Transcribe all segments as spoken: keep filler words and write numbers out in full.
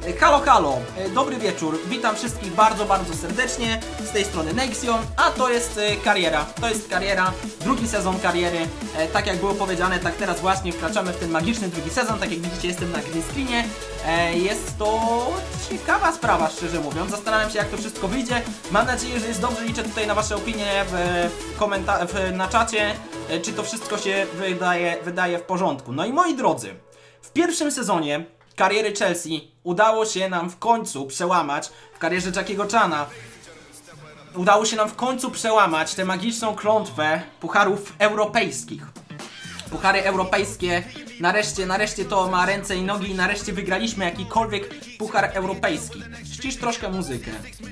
Halo, halo, dobry wieczór, witam wszystkich bardzo, bardzo serdecznie, z tej strony Nexion, a to jest kariera, to jest kariera, drugi sezon kariery, tak jak było powiedziane, tak teraz właśnie wkraczamy w ten magiczny drugi sezon, tak jak widzicie jestem na green screenie, jest to ciekawa sprawa, szczerze mówiąc, zastanawiam się jak to wszystko wyjdzie, mam nadzieję, że jest dobrze, liczę tutaj na wasze opinie w, w komentarzu, na czacie, czy to wszystko się wydaje, wydaje w porządku. No i moi drodzy, w pierwszym sezonie kariery Chelsea udało się nam w końcu przełamać, w karierze Jackiego Chana udało się nam w końcu przełamać tę magiczną klątwę pucharów europejskich. Puchary europejskie, nareszcie, nareszcie to ma ręce i nogi i nareszcie wygraliśmy jakikolwiek puchar europejski. Ścisz troszkę muzykę.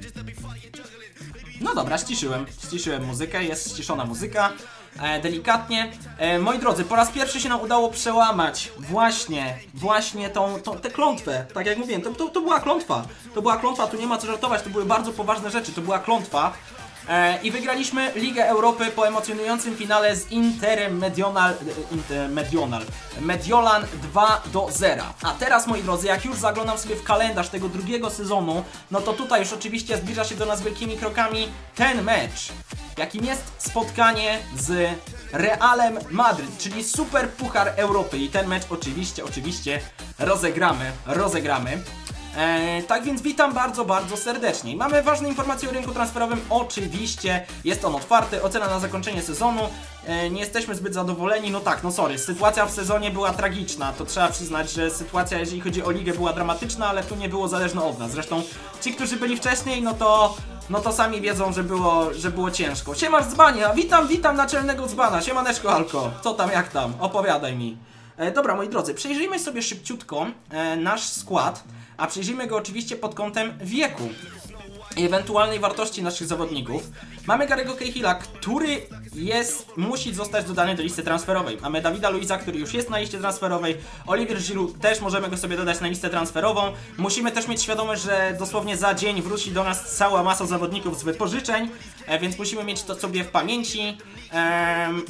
No dobra, ściszyłem, ściszyłem muzykę, jest ściszona muzyka. E, delikatnie. E, moi drodzy, po raz pierwszy się nam udało przełamać właśnie, właśnie tą, tą tę klątwę. Tak jak mówiłem, to, to, to była klątwa. To była klątwa, tu nie ma co żartować, to były bardzo poważne rzeczy, to była klątwa. E, I wygraliśmy Ligę Europy po emocjonującym finale z Interem Medional, Inter Medional, Mediolan dwa do zera. A teraz, moi drodzy, jak już zaglądam sobie w kalendarz tego drugiego sezonu, no to tutaj już oczywiście zbliża się do nas wielkimi krokami ten mecz, jakim jest spotkanie z Realem Madryt, czyli Super Puchar Europy. I ten mecz oczywiście, oczywiście rozegramy, rozegramy. Eee, tak więc witam bardzo, bardzo serdecznie. Mamy ważne informacje o rynku transferowym. Oczywiście jest on otwarty. Ocena na zakończenie sezonu. Eee, nie jesteśmy zbyt zadowoleni. No tak, no sorry. Sytuacja w sezonie była tragiczna. To trzeba przyznać, że sytuacja, jeżeli chodzi o ligę, była dramatyczna, ale tu nie było zależne od nas. Zresztą ci, którzy byli wcześniej, no to... No to sami wiedzą, że było, że było ciężko. Siemasz Dzbania, witam, witam naczelnego Dzbana. Siemaneczko Alko, co tam, jak tam? Opowiadaj mi. E, dobra, moi drodzy, przejrzyjmy sobie szybciutko e, nasz skład, a przejrzyjmy go oczywiście pod kątem wieku i ewentualnej wartości naszych zawodników. Mamy Gary'ego Cahilla, który jest, musi zostać dodany do listy transferowej. Mamy Davida Luiza, który już jest na liście transferowej. Olivier Giroud też możemy go sobie dodać na listę transferową. Musimy też mieć świadomość, że dosłownie za dzień wróci do nas cała masa zawodników z wypożyczeń, e, więc musimy mieć to sobie w pamięci. Ehm...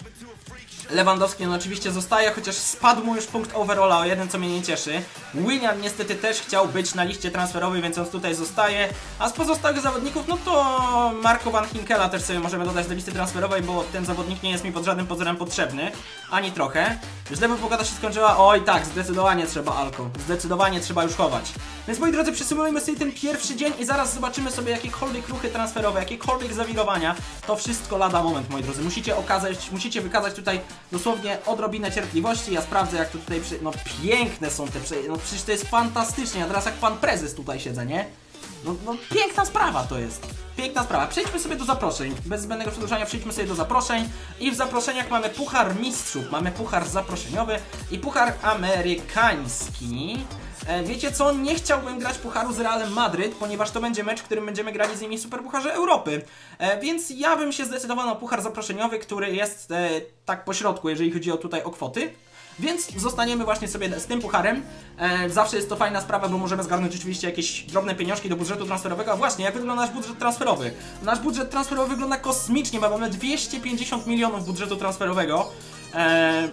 Lewandowski no oczywiście zostaje, chociaż spadł mu już punkt overalla o jeden, co mnie nie cieszy. Willian niestety też chciał być na liście transferowej, więc on tutaj zostaje. A z pozostałych zawodników, no to Marco Van Hinkela też sobie możemy dodać do listy transferowej, bo ten zawodnik nie jest mi pod żadnym pozorem potrzebny. Ani trochę. Źle by pogoda się skończyła. Oj tak, zdecydowanie trzeba Alko. Zdecydowanie trzeba już chować. Więc moi drodzy, przysumujmy sobie ten pierwszy dzień i zaraz zobaczymy sobie jakiekolwiek ruchy transferowe, jakiekolwiek zawirowania. To wszystko lada moment, moi drodzy. Musicie okazać, musicie wykazać tutaj dosłownie odrobinę cierpliwości. Ja sprawdzę, jak to tutaj przy... No piękne są te... No przecież to jest fantastycznie. A teraz jak pan prezes tutaj siedzę, nie? No, no piękna sprawa to jest. Piękna sprawa. Przejdźmy sobie do zaproszeń. Bez zbędnego przedłużania przejdźmy sobie do zaproszeń. I w zaproszeniach mamy Puchar Mistrzów, mamy Puchar Zaproszeniowy i Puchar Amerykański. E, wiecie co? Nie chciałbym grać Pucharu z Realem Madryt, ponieważ to będzie mecz, w którym będziemy grali z nimi w Superpucharze Europy. E, więc ja bym się zdecydował na Puchar Zaproszeniowy, który jest e, tak po środku, jeżeli chodzi o tutaj o kwoty. Więc zostaniemy właśnie sobie z tym pucharem. E, zawsze jest to fajna sprawa, bo możemy zgarnąć oczywiście jakieś drobne pieniążki do budżetu transferowego. A właśnie, jak wygląda nasz budżet transferowy? Nasz budżet transferowy wygląda kosmicznie, bo mamy dwieście pięćdziesiąt milionów budżetu transferowego. E,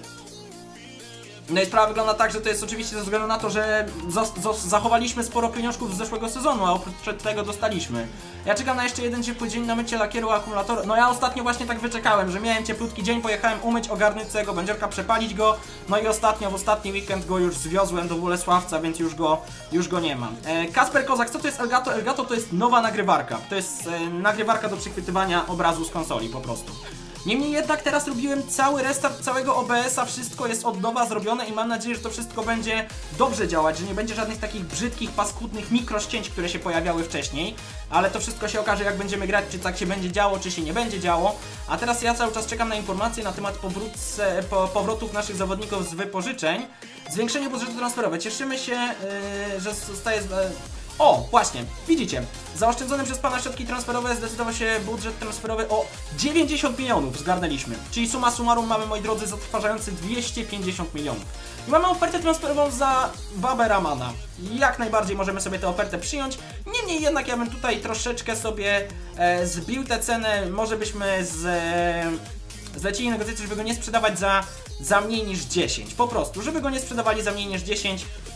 No i sprawa wygląda tak, że to jest oczywiście ze względu na to, że zachowaliśmy sporo pieniążków z zeszłego sezonu, a oprócz tego dostaliśmy. Ja czekam na jeszcze jeden ciepły dzień na mycie lakieru akumulatora. No ja ostatnio właśnie tak wyczekałem, że miałem cieplutki dzień, pojechałem umyć, ogarnąć całego będziorka, przepalić go. No i ostatnio, w ostatni weekend go już zwiozłem do Bolesławca, więc już go, już go nie mam. E, Kasper Kozak, co to jest Elgato? Elgato to jest nowa nagrywarka. To jest e, nagrywarka do przechwytywania obrazu z konsoli po prostu. Niemniej jednak teraz robiłem cały restart całego O B S-a, wszystko jest od nowa zrobione i mam nadzieję, że to wszystko będzie dobrze działać, że nie będzie żadnych takich brzydkich, paskudnych mikrościęć, które się pojawiały wcześniej, ale to wszystko się okaże, jak będziemy grać, czy tak się będzie działo, czy się nie będzie działo. A teraz ja cały czas czekam na informacje na temat powrótce, po, powrotów naszych zawodników z wypożyczeń. Zwiększenie budżetu transferowe. Cieszymy się, yy, że zostaje... Yy, O, właśnie, widzicie, zaoszczędzone przez pana środki transferowe zdecydował się budżet transferowy o dziewięćdziesiąt milionów zgarnęliśmy. Czyli summa summarum mamy, moi drodzy, zatrważający dwieście pięćdziesiąt milionów. I mamy ofertę transferową za Baberamana. Jak najbardziej możemy sobie tę ofertę przyjąć. Niemniej jednak ja bym tutaj troszeczkę sobie e, zbił tę cenę. Może byśmy z... E, zlecili negocjacje, żeby go nie sprzedawać za, za mniej niż dziesięć. Po prostu, żeby go nie sprzedawali za mniej niż dziesięć.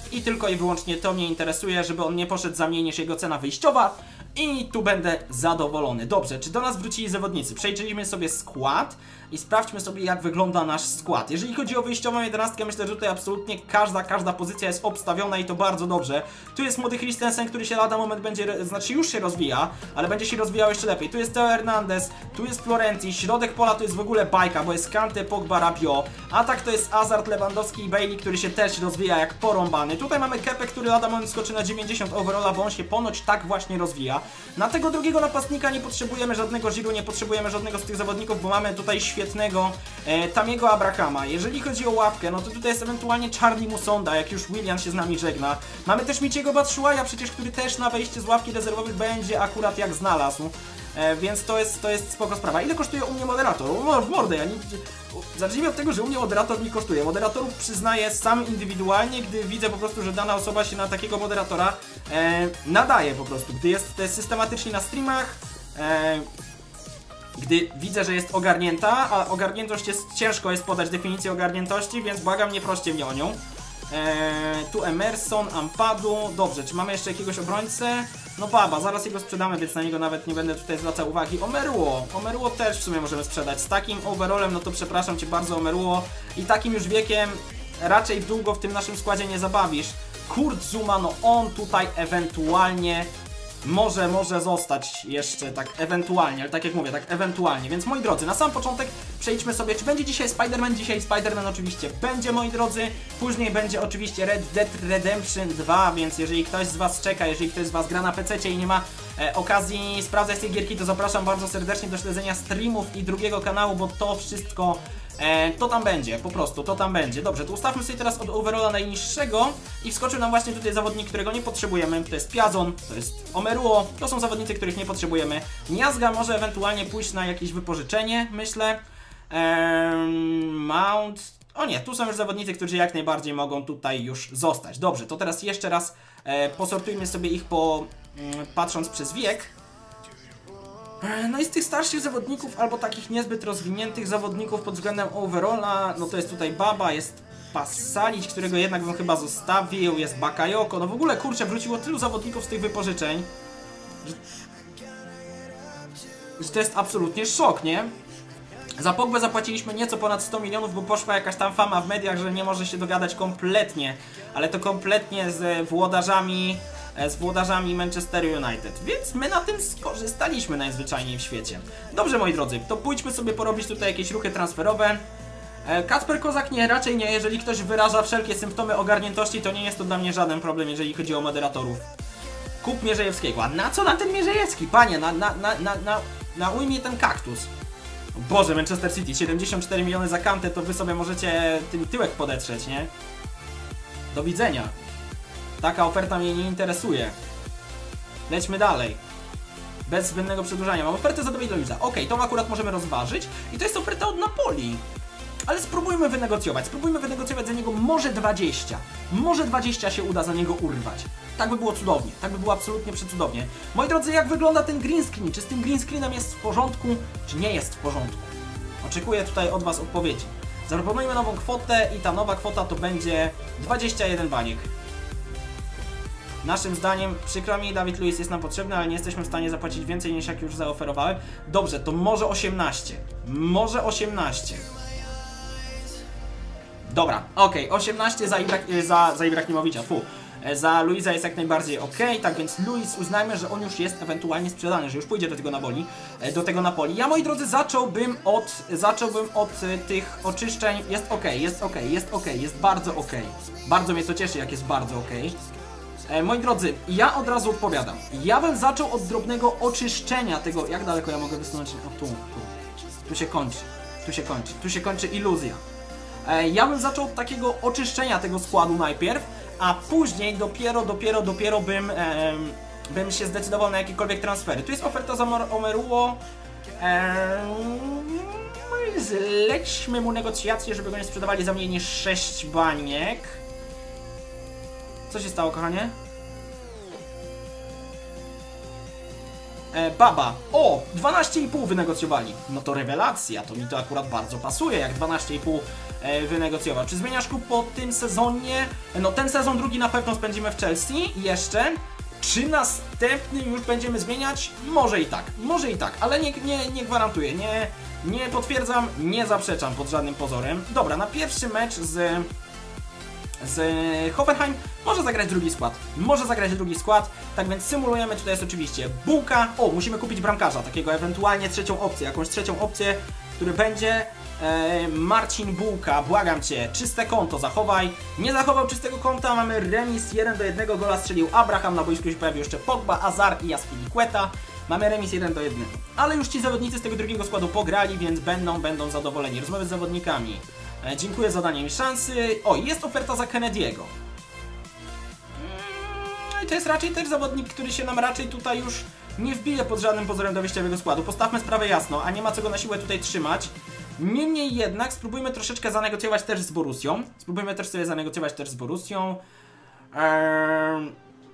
i tylko i wyłącznie to mnie interesuje, żeby on nie poszedł za mniej niż jego cena wyjściowa i tu będę zadowolony. Dobrze, czy do nas wrócili zawodnicy? Przejrzyjmy sobie skład i sprawdźmy sobie, jak wygląda nasz skład. Jeżeli chodzi o wyjściową jedenastkę, myślę, że tutaj absolutnie każda, każda pozycja jest obstawiona i to bardzo dobrze. Tu jest młody Christensen, który się lada moment będzie, znaczy już się rozwija, ale będzie się rozwijał jeszcze lepiej. Tu jest Theo Hernandez, tu jest Florenzi, środek pola to jest w ogóle bajka, bo jest Kante, Pogba, Rabiot. Atak to jest Hazard, Lewandowski i Bailey, który się też rozwija jak porąbany. Tutaj mamy Kepę, który lada moment skoczy na dziewięćdziesiąt overalla, bo on się ponoć tak właśnie rozwija. Na tego drugiego napastnika nie potrzebujemy żadnego Giroud, nie potrzebujemy żadnego z tych zawodników, bo mamy tutaj świetnego e, Tamiego Abrahama. Jeżeli chodzi o ławkę, no to tutaj jest ewentualnie Charlie Musonda, jak już Willian się z nami żegna. Mamy też Miciego Batshuaja przecież, który też na wejście z ławki rezerwowych będzie akurat jak znalazł. E, więc to jest, to jest spoko sprawa. Ile kosztuje u mnie moderator? O, w mordę, ja nie... Zacznijmy od tego, że u mnie moderator mi kosztuje. Moderatorów przyznaję sam indywidualnie, gdy widzę po prostu, że dana osoba się na takiego moderatora e, nadaje po prostu. Gdy jest systematycznie na streamach, e, gdy widzę, że jest ogarnięta, a ogarniętość jest, ciężko jest podać definicję ogarniętości, więc błagam, nie proście mnie o nią. Eee, tu Emerson, Ampadu, dobrze, czy mamy jeszcze jakiegoś obrońcę? No Baba, zaraz jego sprzedamy, więc na niego nawet nie będę tutaj zwracał uwagi. Omeruo, Omeruo też w sumie możemy sprzedać. Z takim overallem, no to przepraszam Cię bardzo Omeruo, i takim już wiekiem raczej długo w tym naszym składzie nie zabawisz. Kurt Zouma, no on tutaj ewentualnie może, może zostać jeszcze tak ewentualnie, ale tak jak mówię, tak ewentualnie. Więc moi drodzy, na sam początek przejdźmy sobie, czy będzie dzisiaj Spider-Man? Dzisiaj Spider-Man oczywiście będzie, moi drodzy. Później będzie oczywiście Red Dead Redemption dwa, więc jeżeli ktoś z Was czeka, jeżeli ktoś z Was gra na pececie i nie ma e, okazji sprawdzać tej gierki, to zapraszam bardzo serdecznie do śledzenia streamów i drugiego kanału, bo to wszystko E, to tam będzie, po prostu, to tam będzie. Dobrze, to ustawmy sobie teraz od overalla najniższego i wskoczył nam właśnie tutaj zawodnik, którego nie potrzebujemy. To jest Piazon, to jest Omeruo, to są zawodnicy, których nie potrzebujemy. Niazga może ewentualnie pójść na jakieś wypożyczenie, myślę. Eee, Mount... O nie, tu są już zawodnicy, którzy jak najbardziej mogą tutaj już zostać. Dobrze, to teraz jeszcze raz e, posortujmy sobie ich po... Mm, patrząc przez wiek. No i z tych starszych zawodników, albo takich niezbyt rozwiniętych zawodników pod względem overalla, no to jest tutaj Baba, jest Pasalic, którego jednak bym chyba zostawił, jest Bakayoko, no w ogóle kurczę, wróciło tylu zawodników z tych wypożyczeń, że, że to jest absolutnie szok, nie? Za Pogbę zapłaciliśmy nieco ponad sto milionów, bo poszła jakaś tam fama w mediach, że nie może się dogadać kompletnie, ale to kompletnie z włodarzami z włodarzami Manchester United, więc my na tym skorzystaliśmy najzwyczajniej w świecie. Dobrze, moi drodzy, to pójdźmy sobie porobić tutaj jakieś ruchy transferowe. Kacper Kozak nie, raczej nie, jeżeli ktoś wyraża wszelkie symptomy ogarniętości, to nie jest to dla mnie żaden problem, jeżeli chodzi o moderatorów. Kup Mierzejewskiego, a na co na ten Mierzejewski? Panie, na, na, na, na, na, na ujmie ten kaktus. Boże, Manchester City, siedemdziesiąt cztery miliony za Kantę, to wy sobie możecie tym tyłek podetrzeć, nie? Do widzenia. Taka oferta mnie nie interesuje. Lećmy dalej. Bez zbędnego przedłużania. Mam ofertę za David Luiza. Ok, tą akurat możemy rozważyć. I to jest oferta od Napoli. Ale spróbujmy wynegocjować. Spróbujmy wynegocjować za niego może dwadzieścia. Może dwadzieścia się uda za niego urwać. Tak by było cudownie. Tak by było absolutnie przecudownie. Moi drodzy, jak wygląda ten green screen? Czy z tym green screenem jest w porządku, czy nie jest w porządku? Oczekuję tutaj od Was odpowiedzi. Zaproponujmy nową kwotę i ta nowa kwota to będzie dwadzieścia jeden baniek. Naszym zdaniem, przykro mi, David Luiz jest nam potrzebny, ale nie jesteśmy w stanie zapłacić więcej niż jak już zaoferowałem. Dobrze, to może osiemnaście. Może osiemnaście. Dobra, okej, okay. osiemnaście za, Ibra za, za Ibrahimowicza, fu. Za Luiza jest jak najbardziej ok, tak więc Luiz uznajmy, że on już jest ewentualnie sprzedany, że już pójdzie do tego Napoli, do tego Napoli. Ja, moi drodzy, zacząłbym od, zacząłbym od tych oczyszczeń. Jest ok, jest ok, jest ok, jest bardzo ok. Bardzo mnie to cieszy, jak jest bardzo ok. E, moi drodzy, ja od razu odpowiadam. Ja bym zaczął od drobnego oczyszczenia tego. Jak daleko ja mogę wysunąć? O, tu, tu. Tu się kończy. Tu się kończy. Tu się kończy iluzja. E, ja bym zaczął od takiego oczyszczenia tego składu najpierw, a później dopiero, dopiero, dopiero bym, e, bym się zdecydował na jakiekolwiek transfery. Tu jest oferta za Omeruo. E, zlećmy mu negocjacje, żeby go nie sprzedawali za mniej niż sześć baniek. Co się stało, kochanie? E, Baba, o, dwanaście i pół wynegocjowali. No to rewelacja, to mi to akurat bardzo pasuje, jak dwanaście i pół e, wynegocjował. Czy zmieniasz klub po tym sezonie? No ten sezon drugi na pewno spędzimy w Chelsea jeszcze. Czy następny już będziemy zmieniać? Może i tak, może i tak, ale nie, nie, nie gwarantuję, nie, nie potwierdzam, nie zaprzeczam pod żadnym pozorem. Dobra, na pierwszy mecz z... z Hoffenheim może zagrać drugi skład, może zagrać drugi skład, tak więc symulujemy, tutaj jest oczywiście Bułka, o, musimy kupić bramkarza, takiego ewentualnie trzecią opcję, jakąś trzecią opcję, który będzie e, Marcin Bułka, błagam Cię, czyste konto zachowaj, nie zachował czystego konta, mamy remis jeden do jednego, gola strzelił Abraham, na boisku się pojawił jeszcze Pogba, Azar i Azpilicueta, mamy remis jeden do jednego, ale już ci zawodnicy z tego drugiego składu pograli, więc będą, będą zadowoleni, rozmowy z zawodnikami. E, dziękuję za danie mi szansy. O, jest oferta za Kennedy'ego. Mm, to jest raczej też zawodnik, który się nam raczej tutaj już nie wbije pod żadnym pozorem do wyjściowego składu. Postawmy sprawę jasno, a nie ma co go na siłę tutaj trzymać. Niemniej jednak spróbujmy troszeczkę zanegocjować też z Borussią. Spróbujmy też sobie zanegocjować też z Borussią. Eee,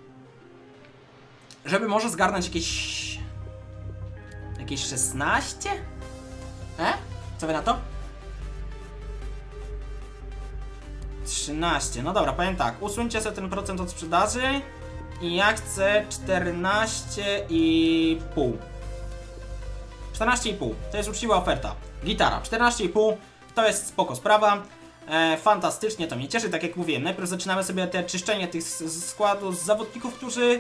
żeby może zgarnąć jakieś... Jakieś szesnaście? E? Co wy na to? trzynaście, no dobra, powiem tak, usuńcie sobie ten procent od sprzedaży i ja chcę czternaście i pół. czternaście i pół, to jest uczciwa oferta. Gitara, czternaście i pół, to jest spoko sprawa. E, fantastycznie, to mnie cieszy, tak jak mówiłem. Najpierw zaczynamy sobie te czyszczenie tych składów z zawodników, którzy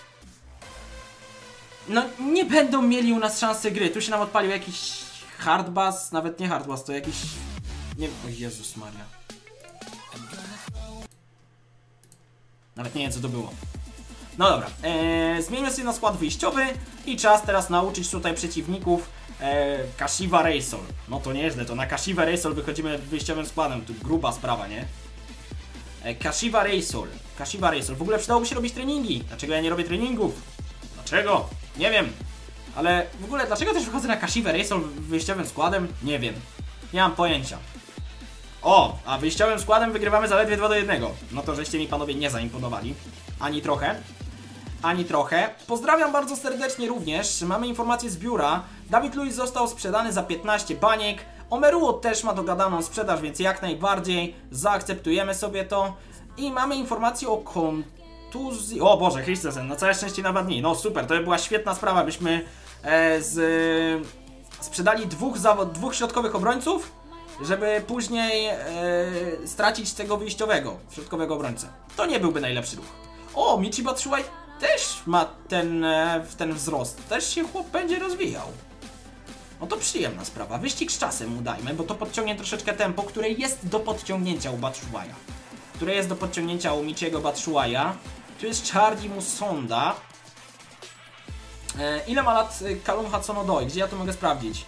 no nie będą mieli u nas szansy gry. Tu się nam odpalił jakiś hardbass, nawet nie hardbass, to jakiś... Nie... O Jezus Maria. Nawet nie wiem co to było. No dobra, eee, zmieńmy sobie na skład wyjściowy i czas teraz nauczyć tutaj przeciwników eee, Kashiwa Reysol. No to nieźle, to na Kashiwa Reysol wychodzimy wyjściowym składem, tu gruba sprawa, nie? Eee, Kashiwa Reysol, Kashiwa Reysol, w ogóle przydałoby się robić treningi. Dlaczego ja nie robię treningów? Dlaczego? Nie wiem. Ale w ogóle dlaczego też wychodzę na Kashiwa Reysol wyjściowym składem? Nie wiem. Nie mam pojęcia. O, a wyjściowym składem wygrywamy zaledwie dwa do jednego. No to żeście mi panowie nie zaimponowali. Ani trochę. Ani trochę. Pozdrawiam bardzo serdecznie również. Mamy informację z biura. Dawid Luiz został sprzedany za piętnaście baniek. Omeruo też ma dogadaną sprzedaż, więc jak najbardziej zaakceptujemy sobie to. I mamy informację o kontuzji. O Boże, Christensen, na całe szczęście na dwa dni. No super, to by była świetna sprawa, byśmy e, z, e, sprzedali dwóch, zawod, dwóch środkowych obrońców, żeby później e, stracić tego wyjściowego, środkowego obrońcę. To nie byłby najlepszy ruch. O, Michy Batshuayi też ma ten, e, ten wzrost. Też się chłop będzie rozwijał. No to przyjemna sprawa. Wyścig z czasem mu dajmy, bo to podciągnie troszeczkę tempo, które jest do podciągnięcia u Batshuayi'a. Które jest do podciągnięcia u Michiego Batshuayi'a. Tu jest Charlie Musonda. E, ile ma lat Callum Hudson-Odoi? Gdzie ja to mogę sprawdzić?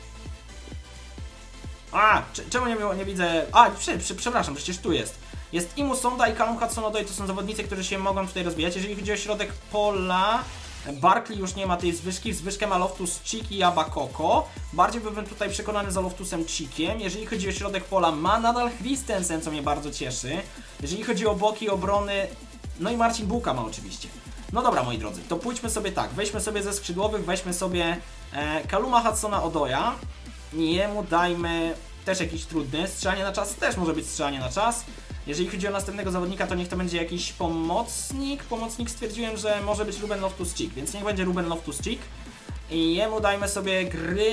A, czemu nie, nie widzę... A, przy, przy, przepraszam, przecież tu jest. Jest i Musonda i Callum Hudson-Odoi, to są zawodnicy, którzy się mogą tutaj rozwijać. Jeżeli chodzi o środek pola, Barkley już nie ma tej zwyżki, zwyżkę ma Loftus-Cheek i Abakoko. Bardziej byłbym tutaj przekonany za Loftusem-Cheekiem. Jeżeli chodzi o środek pola, ma nadal Christensen, co mnie bardzo cieszy. Jeżeli chodzi o boki obrony, no i Marcin Bułka ma oczywiście. No dobra, moi drodzy, to pójdźmy sobie tak, weźmy sobie ze skrzydłowych, weźmy sobie e, Calluma Hudsona-Odoia. Jemu dajmy też jakiś trudny, strzelanie na czas też może być strzelanie na czas. Jeżeli chodzi o następnego zawodnika, to niech to będzie jakiś pomocnik. Pomocnik stwierdziłem, że może być Ruben Loftus-Cheek, więc niech będzie Ruben Loftus-Cheek. I jemu dajmy sobie gry...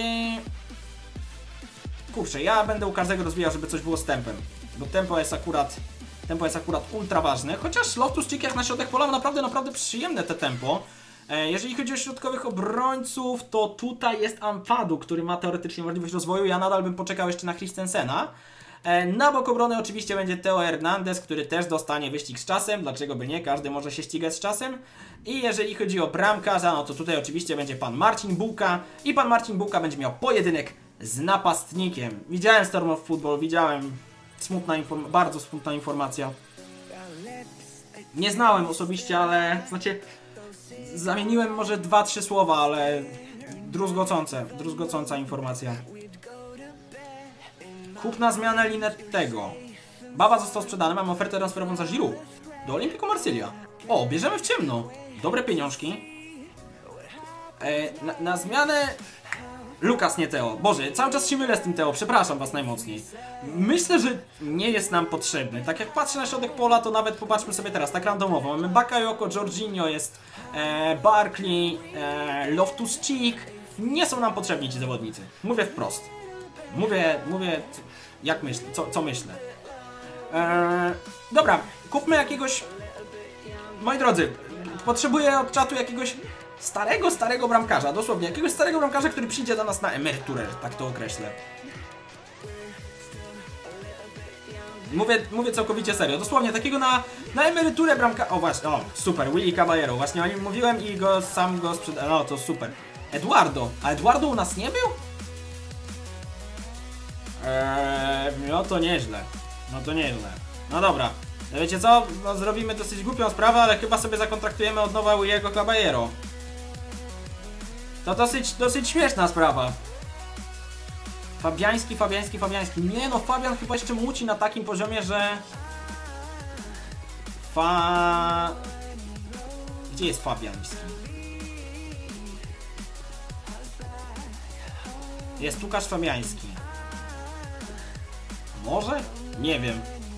Kurczę, ja będę u każdego rozwijał, żeby coś było z tempem. Bo tempo jest akurat... Tempo jest akurat ultra ważne. Chociaż Loftus-Cheek jak na środek pola ma naprawdę, naprawdę przyjemne te tempo. Jeżeli chodzi o środkowych obrońców, to tutaj jest Ampadu, który ma teoretycznie możliwość rozwoju. Ja nadal bym poczekał jeszcze na Christensena. Na bok obrony oczywiście będzie Theo Hernandez, który też dostanie wyścig z czasem. Dlaczego by nie? Każdy może się ścigać z czasem. I jeżeli chodzi o bramkarza, no to tutaj oczywiście będzie pan Marcin Bułka. I pan Marcin Bułka będzie miał pojedynek z napastnikiem. Widziałem Storm of Football, widziałem. Smutna inform- bardzo smutna informacja. Nie znałem osobiście, ale... Znaczy... Zamieniłem może dwa, trzy słowa, ale druzgocące, druzgocąca informacja. Kup na zmianę Linettego. Baba został sprzedany, mamy ofertę transferową za Giroud do Olympiku Marsylia. O, bierzemy w ciemno. Dobre pieniążki. E, na, na zmianę... Lukas, nie Teo. Boże, cały czas się mylę z tym Teo, przepraszam was najmocniej. Myślę, że nie jest nam potrzebny. Tak jak patrzę na środek pola, to nawet popatrzmy sobie teraz, tak randomowo. Mamy Bakayoko, Jorginho, jest e, Barkley, e, Loftus-Cheek. Nie są nam potrzebni ci zawodnicy. Mówię wprost. Mówię, mówię, jak myślę, co, co myślę. E, dobra, kupmy jakiegoś... Moi drodzy, potrzebuję od czatu jakiegoś starego, starego bramkarza, dosłownie jakiegoś starego bramkarza, który przyjdzie do nas na emeryturę, tak to określę. Mówię, mówię całkowicie serio, dosłownie takiego na, na emeryturę bramka... O właśnie, o super, Willy Caballero, właśnie o nim mówiłem i go sam go sprzedałem, no to super. Eduardo, a Eduardo u nas nie był? Eee, no to nieźle, no to nieźle. No dobra, no wiecie co, no zrobimy dosyć głupią sprawę, ale chyba sobie zakontraktujemy od nowa Willy'ego Caballero. To dosyć, dosyć śmieszna sprawa. Fabiański, Fabiański, Fabiański. Nie no, Fabian chyba jeszcze muci na takim poziomie, że... Fa... Gdzie jest Fabiański? Jest Łukasz Fabiański. Może? Nie wiem.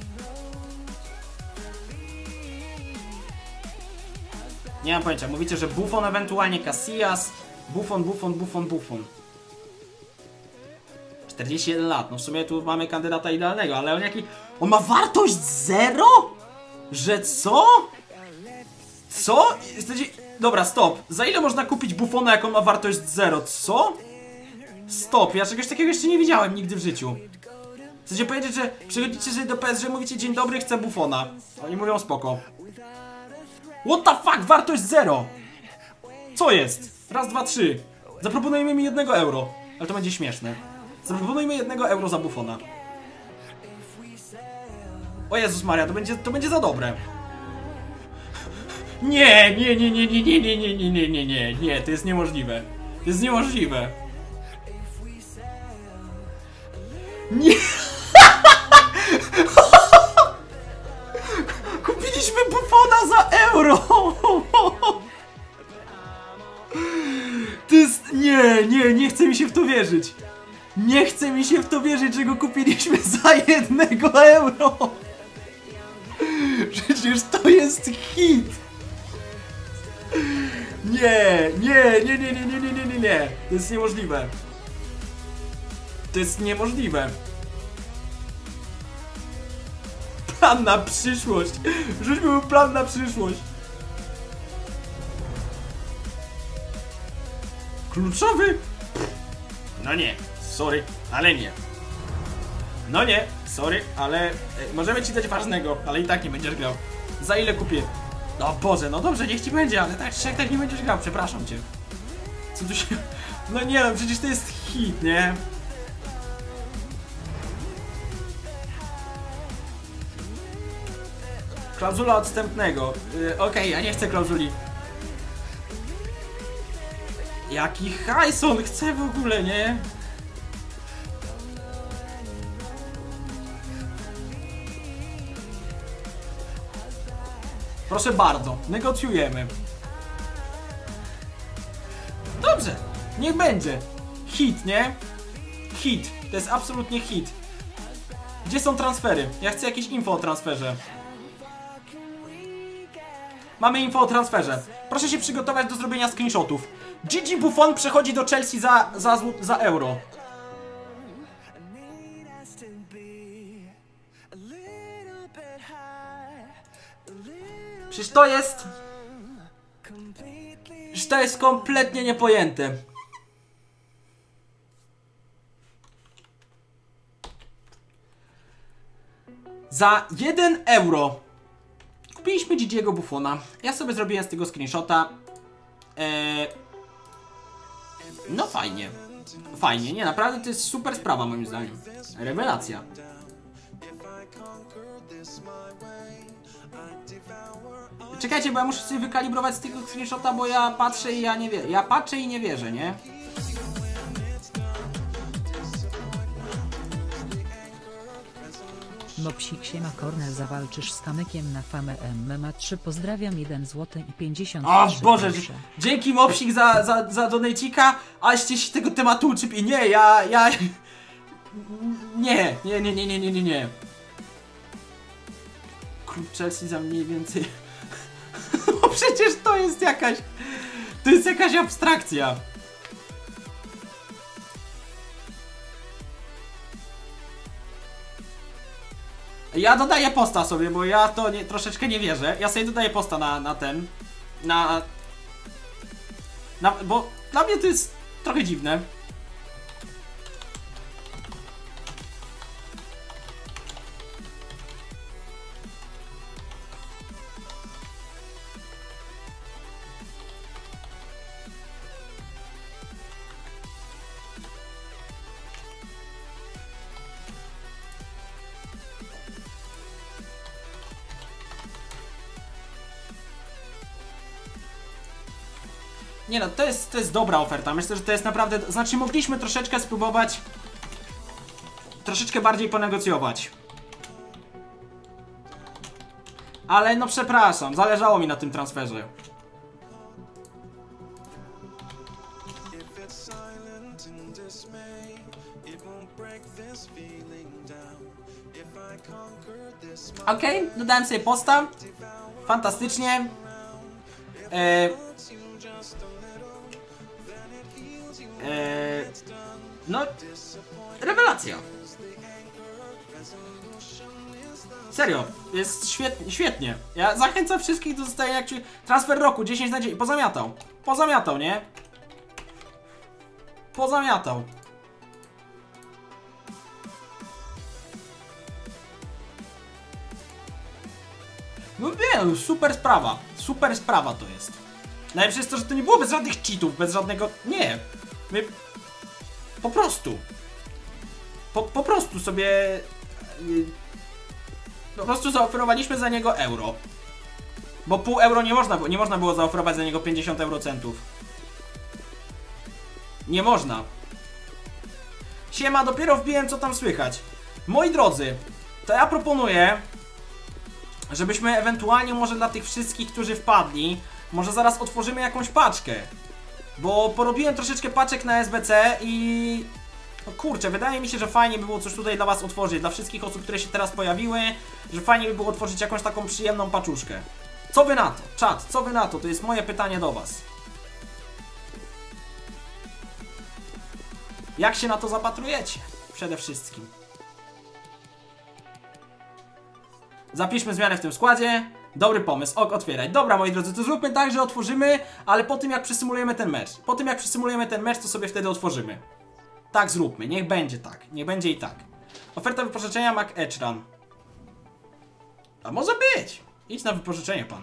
Nie mam pojęcia. Mówicie, że Buffon ewentualnie Casillas. Buffon, Buffon, Buffon, Buffon. czterdzieści jeden lat. No w sumie tu mamy kandydata idealnego, ale on jaki... On ma wartość zero? Że co? Co? Dobra, stop. Za ile można kupić Buffona, jak on ma wartość zero? Co? Stop, ja czegoś takiego jeszcze nie widziałem nigdy w życiu. Chcecie powiedzieć, że przychodzicie sobie do P S G, mówicie dzień dobry, chcę Buffona. Oni mówią spoko. What the fuck? Wartość zero! Co jest? Raz, dwa, trzy. Zaproponujmy mi jednego euro. Ale to będzie śmieszne. Zaproponujmy jednego euro za Buffona. O Jezus Maria, to będzie, to będzie za dobre. Nie, nie, nie, nie, nie, nie, nie, nie, nie, nie, nie, nie, nie, to jest niemożliwe. To jest niemożliwe. Nie. Kupiliśmy Buffona za euro. To jest... Nie, nie, nie chce mi się w to wierzyć. Nie chce mi się w to wierzyć, że go kupiliśmy za jednego euro. Przecież to jest hit. Nie, nie, nie, nie, nie, nie, nie, nie, nie, nie. To jest niemożliwe. To jest niemożliwe. Plan na przyszłość. Rzućmy mu plan na przyszłość. Kluczowy? No nie, sorry, ale nie. No nie, sorry, ale... Możemy ci dać ważnego, ale i tak nie będziesz grał. Za ile kupię? No Boże, no dobrze, niech ci będzie, ale tak czy jak tak nie będziesz grał, przepraszam cię. Co tu się... No nie no, przecież to jest hit, nie? Klauzula odstępnego. Yy, Okej, okay, ja nie chcę klauzuli. Jaki hajs on chce w ogóle, nie? Proszę bardzo, negocjujemy. Dobrze, niech będzie. Hit, nie? Hit, to jest absolutnie hit. Gdzie są transfery? Ja chcę jakieś info o transferze. Mamy info o transferze. Proszę się przygotować do zrobienia screenshotów. Gigi Buffon przechodzi do Chelsea za, za, za euro. Przecież to jest... Przecież to jest kompletnie niepojęte. Za jeden euro kupiliśmy Gigiego Buffona. Ja sobie zrobiłem z tego screenshota. Eee... No fajnie. Fajnie, nie, naprawdę to jest super sprawa moim zdaniem. Rewelacja. Czekajcie, bo ja muszę sobie wykalibrować z tego screenshota, bo ja patrzę i ja nie wierzę. Ja patrzę i nie wierzę, nie? Mopsik siema Kornel, zawalczysz z Kamykiem na Famę M M A trzy, pozdrawiam, jeden złoty i pięćdziesiąt O trzy Boże, grosze. dzięki Mopsik za, za, za donejcika, aście się tego tematu uczyli. Nie, ja, ja... Nie, nie, nie, nie, nie, nie, nie, nie. Klub Chelsea za mniej więcej... No przecież to jest jakaś... To jest jakaś abstrakcja. Ja dodaję posta sobie, bo ja to nie, troszeczkę nie wierzę. Ja sobie dodaję posta na, na ten... Na... na... Bo dla mnie to jest trochę dziwne. Nie no, to jest, to jest dobra oferta. Myślę, że to jest naprawdę... Znaczy, mogliśmy troszeczkę spróbować... Troszeczkę bardziej ponegocjować. Ale no przepraszam, zależało mi na tym transferze. Okej, okay, dodałem sobie posta. Fantastycznie. Eee... Eee, no, rewelacja. Serio, jest świetnie, świetnie. Ja zachęcam wszystkich do zostania jak ci transfer roku, dziesięć na dziesięć, pozamiatał. Pozamiatał, nie? Pozamiatał. No nie, super sprawa. Super sprawa to jest. Najlepsze jest to, że to nie było bez żadnych cheatów, bez żadnego... Nie. My... Po prostu. Po, po prostu sobie... Po prostu zaoferowaliśmy za niego euro. Bo pół euro nie można, nie można było zaoferować za niego pięćdziesiąt eurocentów. Nie można. Siema, dopiero wbiłem, co tam słychać. Moi drodzy, to ja proponuję, żebyśmy ewentualnie może dla tych wszystkich, którzy wpadli, może zaraz otworzymy jakąś paczkę. Bo porobiłem troszeczkę paczek na S B C i... No kurczę, wydaje mi się, że fajnie by było coś tutaj dla was otworzyć. Dla wszystkich osób, które się teraz pojawiły, że fajnie by było otworzyć jakąś taką przyjemną paczuszkę. Co wy na to? Czat, co wy na to? To jest moje pytanie do was. Jak się na to zapatrujecie? Przede wszystkim. Zapiszmy zmianę w tym składzie. Dobry pomysł, ok, otwieraj. Dobra, moi drodzy, to zróbmy tak, że otworzymy, ale po tym jak przesymulujemy ten mecz. Po tym jak przesymulujemy ten mecz, to sobie wtedy otworzymy. Tak zróbmy, niech będzie tak, niech będzie i tak. Oferta wypożyczenia Mac Edge Run. A może być. Idź na wypożyczenie, pan.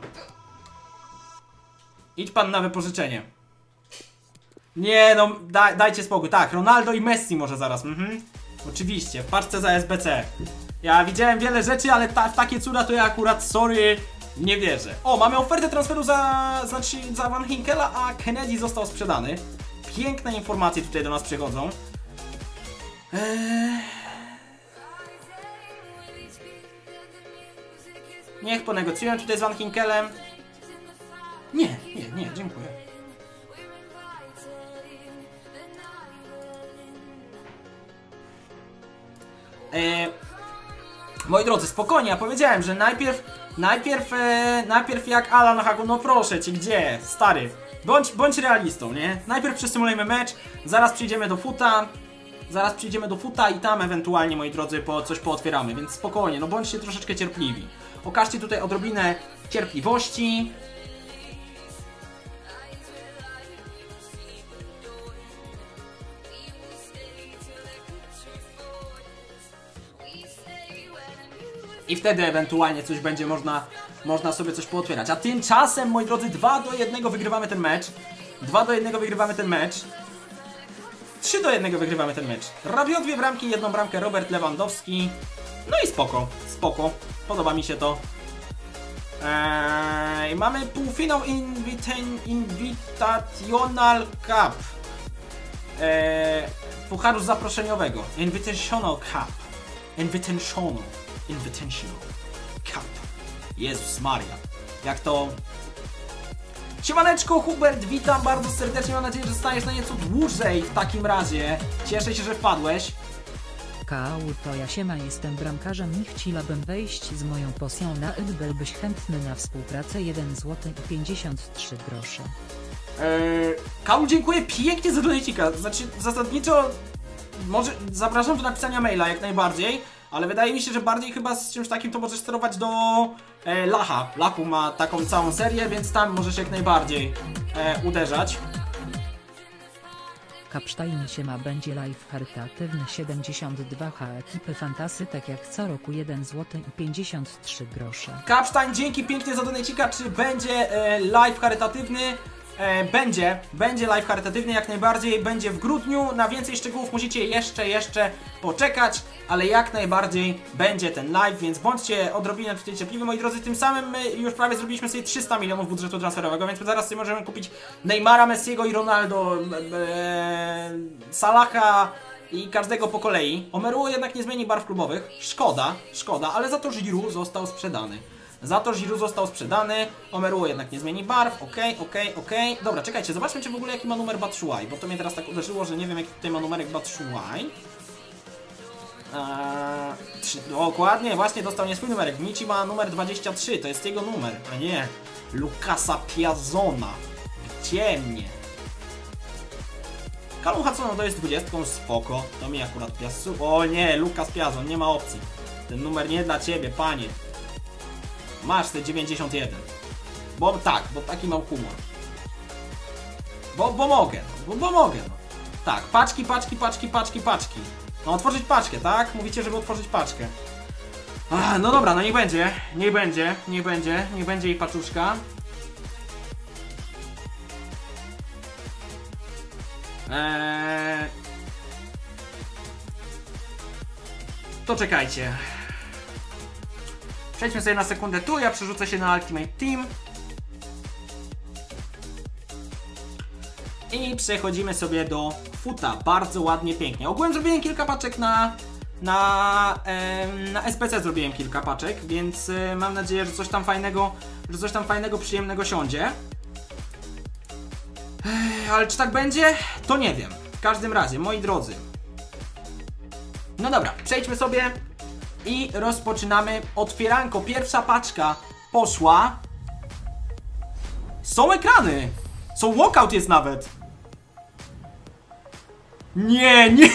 Idź pan na wypożyczenie. Nie no, da, dajcie spokój. Tak, Ronaldo i Messi może zaraz. Mhm. Oczywiście, w paczce za S B C. Ja widziałem wiele rzeczy, ale ta, w takie cuda to ja akurat, sorry, nie wierzę. O, mamy ofertę transferu za, znaczy za Van Hinkela, a Kennedy został sprzedany. Piękne informacje tutaj do nas przychodzą. Eee... Niech ponegocjuję tutaj z Van Hinkelem. Nie, nie, nie, dziękuję. Eee... Moi drodzy, spokojnie, ja powiedziałem, że najpierw, najpierw, e, najpierw jak Alan Haku, no proszę cię, gdzie, stary, bądź, bądź realistą, nie? Najpierw przesymulujemy mecz, zaraz przyjdziemy do futa, zaraz przyjdziemy do futa i tam ewentualnie, moi drodzy, po, coś pootwieramy, więc spokojnie, no bądźcie troszeczkę cierpliwi. Okażcie tutaj odrobinę cierpliwości. I wtedy ewentualnie coś będzie można, można sobie coś pootwierać. A tymczasem, moi drodzy, dwa do jednego wygrywamy ten mecz. dwa do jednego wygrywamy ten mecz. trzy do jednego wygrywamy ten mecz. Rabiot dwie bramki, jedną bramkę Robert Lewandowski. No i spoko, spoko. Podoba mi się to. Eee, mamy półfinał Inviten, Invitational Cup. Eee, Pucharu zaproszeniowego. Invitational Cup. Invitational. Invitational Cup. Jezus Maria. Jak to... Siemaneczko Hubert, witam bardzo serdecznie, mam nadzieję, że zostajesz na nieco dłużej w takim razie. Cieszę się, że wpadłeś. Kał, to ja siema, jestem bramkarzem i chciałabym wejść z moją posją na N byłbyś chętny na współpracę jeden złoty i pięćdziesiąt trzy grosze. Eee, Kał, dziękuję pięknie za donatika. Znaczy, zasadniczo może zapraszam do napisania maila jak najbardziej, ale wydaje mi się, że bardziej chyba z czymś takim to możesz sterować do e, Lacha. Lachu ma taką całą serię, więc tam możesz jak najbardziej e, uderzać. Kapsztajn siema, będzie live charytatywny siedemdziesiąt dwa H ekipy Fantasy, tak jak co roku jeden złoty i pięćdziesiąt trzy grosze. Kapsztajn, dzięki pięknie za donatika. Czy będzie e, live charytatywny? E, będzie, będzie live charytatywny jak najbardziej, będzie w grudniu. Na więcej szczegółów musicie jeszcze, jeszcze poczekać, ale jak najbardziej będzie ten live, więc bądźcie odrobinę tutaj cierpliwi, moi drodzy. Tym samym my już prawie zrobiliśmy sobie trzysta milionów budżetu transferowego, więc zaraz sobie możemy kupić Neymara, Messiego i Ronaldo, e, Salaha i każdego po kolei. Omeruło jednak nie zmieni barw klubowych, szkoda, szkoda, ale za to Giroud został sprzedany. Za to Giroud został sprzedany, Omeruło jednak nie zmieni barw, okej, okej, okej. Dobra, czekajcie, zobaczmy czy w ogóle jaki ma numer Batshuayi, bo to mnie teraz tak uderzyło, że nie wiem jaki tutaj ma numerek Batshuayi. Eee, dokładnie, właśnie dostał nie swój numerek, Michi ma numer dwadzieścia trzy, to jest jego numer, a nie Lukasa Piazzona. Gdzie mnie? Callum Hudson to jest dwudziestką, spoko, to mi akurat Piazzu... O nie, Lukas Piazzon, nie ma opcji. Ten numer nie dla ciebie, panie. Masz te dziewięćdziesiąt jeden. Bo tak, bo taki mam humor. Bo, bo mogę, no, bo, bo mogę, no. Tak, paczki, paczki, paczki, paczki, paczki. No otworzyć paczkę, tak? Mówicie, żeby otworzyć paczkę. Ach, no dobra, no niech będzie, niech będzie, niech będzie, niech będzie i paczuszka. Eee... To czekajcie. Przejdźmy sobie na sekundę tu, ja przerzucę się na Ultimate Team. I przechodzimy sobie do futa. Bardzo ładnie, pięknie. Ogółem zrobiłem kilka paczek na... Na, em, na S P C zrobiłem kilka paczek, więc y, mam nadzieję, że coś tam fajnego, że coś tam fajnego, przyjemnego siądzie. Ech, ale czy tak będzie? To nie wiem. W każdym razie, moi drodzy. No dobra, przejdźmy sobie i rozpoczynamy otwieranko. Pierwsza paczka poszła. Są ekrany. Są walkout jest nawet. Nie, nie.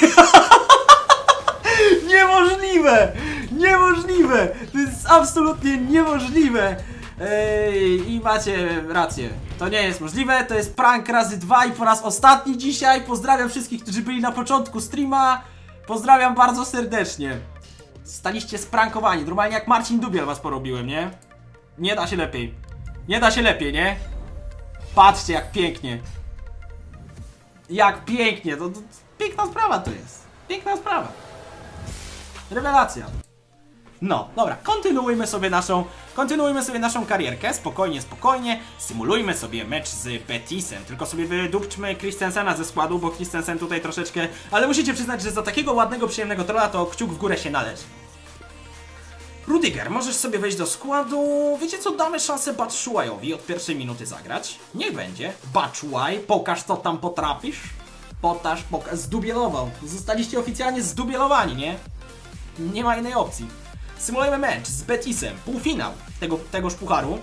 Niemożliwe! Niemożliwe! To jest absolutnie niemożliwe! Ej, i macie rację. To nie jest możliwe, to jest prank razy dwa i po raz ostatni dzisiaj. Pozdrawiam wszystkich, którzy byli na początku streama. Pozdrawiam bardzo serdecznie. Staliście sprankowani, normalnie jak Marcin Dubiel was porobiłem, nie? Nie da się lepiej. Nie da się lepiej, nie? Patrzcie jak pięknie. Jak pięknie, to, to piękna sprawa to jest. Piękna sprawa. Rewelacja. No, dobra, kontynuujmy sobie naszą, kontynuujmy sobie naszą karierkę, spokojnie, spokojnie, symulujmy sobie mecz z Betisem, tylko sobie wydupczmy Christensena ze składu, bo Christensen tutaj troszeczkę, ale musicie przyznać, że za takiego ładnego, przyjemnego trolla to kciuk w górę się należy. Rudiger, możesz sobie wejść do składu, wiecie co, damy szansę Batshuayowi od pierwszej minuty zagrać, niech będzie, Batshuayi, pokaż co tam potrafisz, pokaż, pokaż, zdubielował, zostaliście oficjalnie zdubielowani, nie? Nie ma innej opcji. Symulujemy mecz z Betisem, półfinał tego, tegoż pucharu.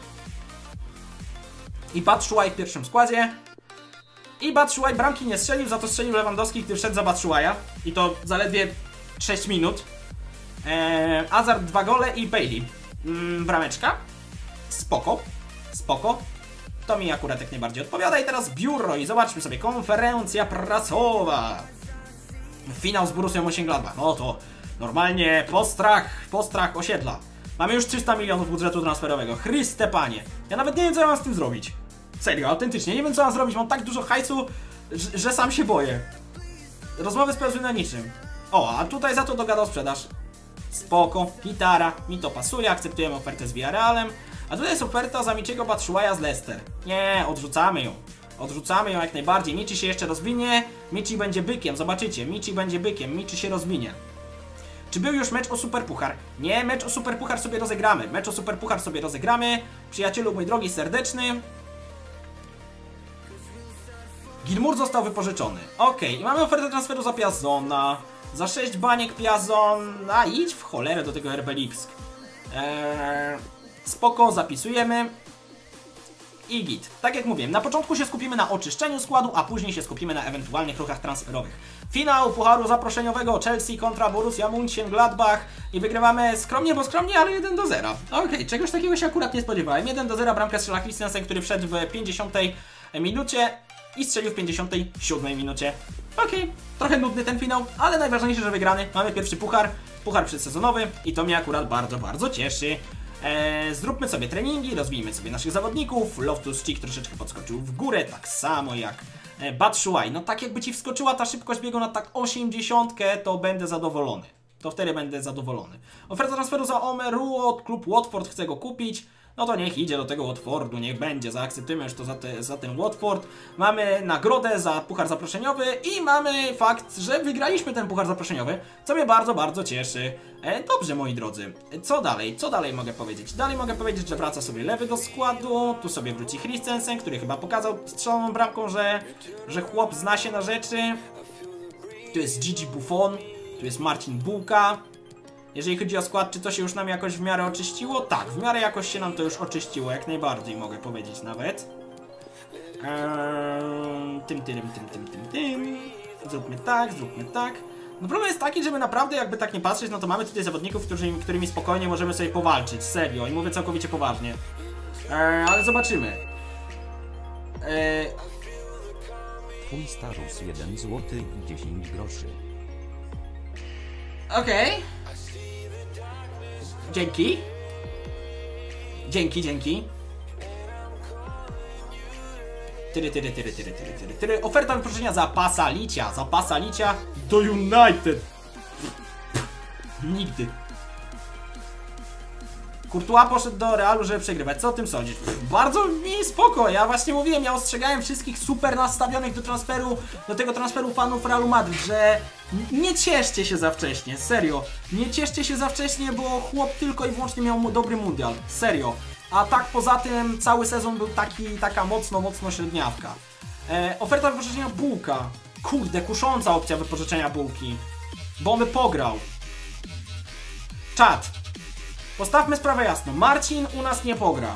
I Batshuayi w pierwszym składzie. I Batshuayi bramki nie strzelił, za to strzelił Lewandowski, który wszedł za Batshuaya. I to zaledwie sześć minut. Eee, Hazard dwa gole i Bailey. Mm, brameczka. Spoko. Spoko. To mi akurat jak najbardziej odpowiada. I teraz biuro i zobaczmy sobie. Konferencja prasowa. Finał z Borussią Mönchengladbach. No to normalnie postrach, postrach osiedla. Mamy już trzysta milionów budżetu transferowego. Chryste panie. Ja nawet nie wiem co ja mam z tym zrobić. Serio, autentycznie. Nie wiem co mam zrobić. Mam tak dużo hajsu, że, że sam się boję. Rozmowy spełzły na niczym. O, a tutaj za to dogadał sprzedaż. Spoko, gitara, mi to pasuje. Akceptujemy ofertę z Villarrealem. A tutaj jest oferta za Michiego Batshuaya z Leicester. Nie, odrzucamy ją. Odrzucamy ją jak najbardziej. Michi się jeszcze rozwinie. Michi będzie bykiem, zobaczycie. Michi będzie bykiem, Michi się rozwinie. Czy był już mecz o Superpuchar? Nie, mecz o Superpuchar sobie rozegramy. Mecz o Superpuchar sobie rozegramy. Przyjacielu mój drogi, serdeczny. Gilmour został wypożyczony. Okej, okay. I mamy ofertę transferu za Piazona. Za sześć baniek Piazon. A idź w cholerę do tego R B Lipsk. Eee, spoko, zapisujemy. I git. Tak jak mówiłem, na początku się skupimy na oczyszczeniu składu, a później się skupimy na ewentualnych ruchach transferowych. Finał Pucharu Zaproszeniowego Chelsea kontra Borussia Mönchengladbach i wygrywamy skromnie, bo skromnie, ale jeden do zera. Okej, okay, czegoś takiego się akurat nie spodziewałem. jeden do zera, bramkę strzela Christensen, który wszedł w pięćdziesiątej minucie i strzelił w pięćdziesiątej siódmej minucie. Okej, okay, trochę nudny ten finał, ale najważniejsze, że wygrany. Mamy pierwszy puchar, puchar przedsezonowy i to mnie akurat bardzo, bardzo cieszy. Eee, zróbmy sobie treningi, rozwijmy sobie naszych zawodników. Loftus-Cheek troszeczkę podskoczył w górę, tak samo jak e, Batshuayi. No tak jakby ci wskoczyła ta szybkość biegu na tak osiemdziesiątkę, to będę zadowolony. To wtedy będę zadowolony. Oferta transferu za Omeruo, klub Watford chce go kupić. No to niech idzie do tego Watfordu, niech będzie, zaakceptujemy już to za, te, za ten Watford. Mamy nagrodę za puchar zaproszeniowy i mamy fakt, że wygraliśmy ten puchar zaproszeniowy, co mnie bardzo, bardzo cieszy. E, dobrze, moi drodzy, co dalej, co dalej mogę powiedzieć? Dalej mogę powiedzieć, że wraca sobie lewy do składu, tu sobie wróci Christensen, który chyba pokazał strzeloną bramką, że, że chłop zna się na rzeczy. Tu jest Gigi Buffon, tu jest Marcin Bułka. Jeżeli chodzi o skład, czy to się już nam jakoś w miarę oczyściło? Tak, w miarę jakoś się nam to już oczyściło, jak najbardziej mogę powiedzieć nawet. Eee, tym, tym, tym, tym, tym, tym. Zróbmy tak, zróbmy tak. No problem jest taki, żeby naprawdę jakby tak nie patrzeć, no to mamy tutaj zawodników, którzy, którymi spokojnie możemy sobie powalczyć, serio, i mówię całkowicie poważnie. Eee, ale zobaczymy. Eee... Twój Starus jeden złoty i dziesięć groszy. Okej. Okay. Dzięki. Dzięki, dzięki. Tyry, tyry, tyry, tyry, tyry, tyry, tyry. Oferta wypożyczenia za Pasalicia. Za Pasalicia do United. Nigdy. Courtois poszedł do Realu, żeby przegrywać. Co o tym sądzisz? Bardzo mi spoko. Ja właśnie mówiłem, ja ostrzegałem wszystkich super nastawionych do transferu, do tego transferu fanów Realu Madryt, że nie cieszcie się za wcześnie, serio. Nie cieszcie się za wcześnie, bo chłop tylko i wyłącznie miał dobry mundial. Serio. A tak poza tym cały sezon był taki, taka mocno, mocno średniawka. E, oferta wypożyczenia Bułka. Kurde, kusząca opcja wypożyczenia Bułki. Bo on by pograł. Czat. Postawmy sprawę jasno. Marcin u nas nie pogra.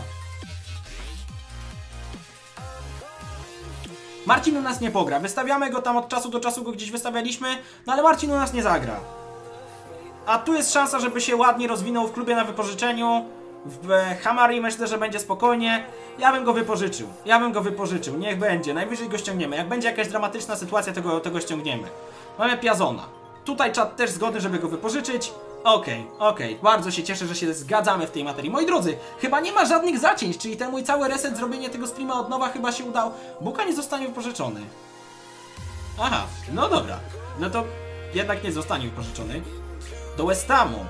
Marcin u nas nie pogra. Wystawiamy go tam od czasu do czasu, go gdzieś wystawialiśmy, no ale Marcin u nas nie zagra. A tu jest szansa, żeby się ładnie rozwinął w klubie na wypożyczeniu. W Hamari myślę, że będzie spokojnie. Ja bym go wypożyczył. Ja bym go wypożyczył. Niech będzie. Najwyżej go ściągniemy. Jak będzie jakaś dramatyczna sytuacja, to go, to go ściągniemy. Mamy Piazona. Tutaj czat też zgodny, żeby go wypożyczyć. Okej, okay, okej. Okay. Bardzo się cieszę, że się zgadzamy w tej materii. Moi drodzy, chyba nie ma żadnych zacięć, czyli ten mój cały reset, zrobienie tego streama od nowa chyba się udało. Bułka nie zostanie wypożyczony. Aha, no dobra. No to jednak nie zostanie wypożyczony. Do West Hamu.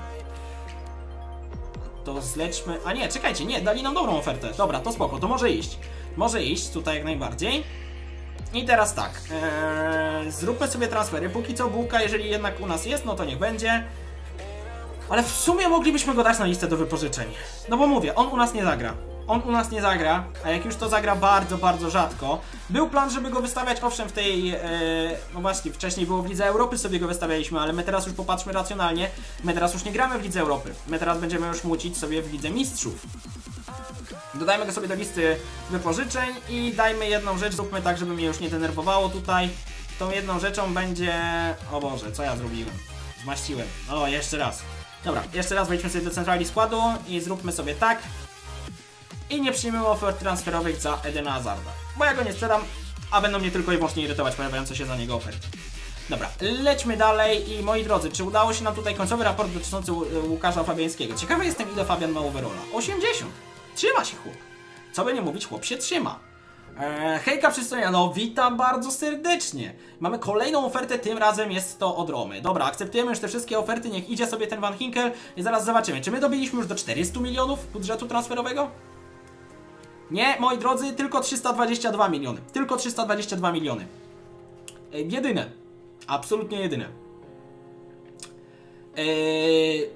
To zlećmy... A nie, czekajcie, nie, dali nam dobrą ofertę. Dobra, to spoko, to może iść. Może iść, tutaj jak najbardziej. I teraz tak, ee, zróbmy sobie transfery. Póki co Bułka, jeżeli jednak u nas jest, no to niech będzie. Ale w sumie moglibyśmy go dać na listę do wypożyczeń. No bo mówię, on u nas nie zagra. On u nas nie zagra, a jak już to zagra bardzo, bardzo rzadko. Był plan, żeby go wystawiać, owszem, w tej... Yy, no właśnie, wcześniej było w Lidze Europy, sobie go wystawialiśmy, ale my teraz już popatrzmy racjonalnie. My teraz już nie gramy w Lidze Europy. My teraz będziemy już mucić sobie w Lidze Mistrzów. Dodajmy go sobie do listy wypożyczeń i dajmy jedną rzecz, zróbmy tak, żeby mnie już nie denerwowało tutaj. Tą jedną rzeczą będzie... O Boże, co ja zrobiłem? Zmaściłem. O, jeszcze raz. Dobra, jeszcze raz wejdźmy sobie do centrali składu i zróbmy sobie tak. I nie przyjmujemy ofert transferowych za Edena Hazarda, bo ja go nie sprzedam, a będą mnie tylko i wyłącznie irytować pojawiające się za niego oferty. Dobra, lećmy dalej i moi drodzy, czy udało się nam tutaj końcowy raport dotyczący Łukasza Fabiańskiego? Ciekawy jestem, ile Fabian ma overalla. osiemdziesiąt! Trzyma się chłop. Co by nie mówić, chłop się trzyma. Eee, hejka przystojnia, no witam bardzo serdecznie. Mamy kolejną ofertę, tym razem jest to od Romy. Dobra, akceptujemy już te wszystkie oferty, niech idzie sobie ten Van Hinkel i zaraz zobaczymy, czy my dobiliśmy już do czterystu milionów budżetu transferowego? Nie, moi drodzy, tylko trzysta dwadzieścia dwa miliony. Tylko trzysta dwadzieścia dwa miliony. Eee, jedyne. Absolutnie jedyne. Yy...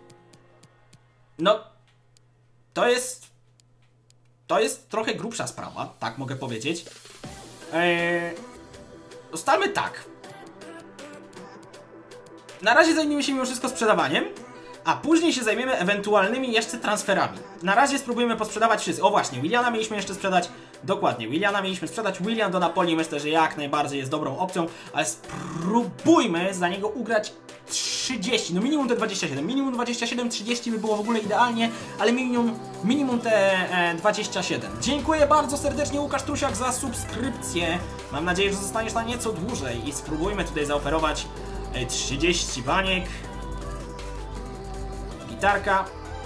No, to jest, to jest trochę grubsza sprawa, tak mogę powiedzieć. Yy... Ustalmy tak. Na razie zajmiemy się mimo wszystko sprzedawaniem, a później się zajmiemy ewentualnymi jeszcze transferami. Na razie spróbujemy posprzedawać wszystko. O właśnie, Williana mieliśmy jeszcze sprzedać. Dokładnie, Williana mieliśmy sprzedać. Willian do Napoli myślę, że jak najbardziej jest dobrą opcją, ale spróbujmy za niego ugrać trzydzieści, no minimum te dwadzieścia siedem, minimum dwadzieścia siedem, trzydzieści by było w ogóle idealnie, ale minimum, minimum te e, dwadzieścia siedem. Dziękuję bardzo serdecznie Łukasz Trusiak za subskrypcję. Mam nadzieję, że zostaniesz na nieco dłużej i spróbujmy tutaj zaoferować e, trzydzieści baniek. Gitarka.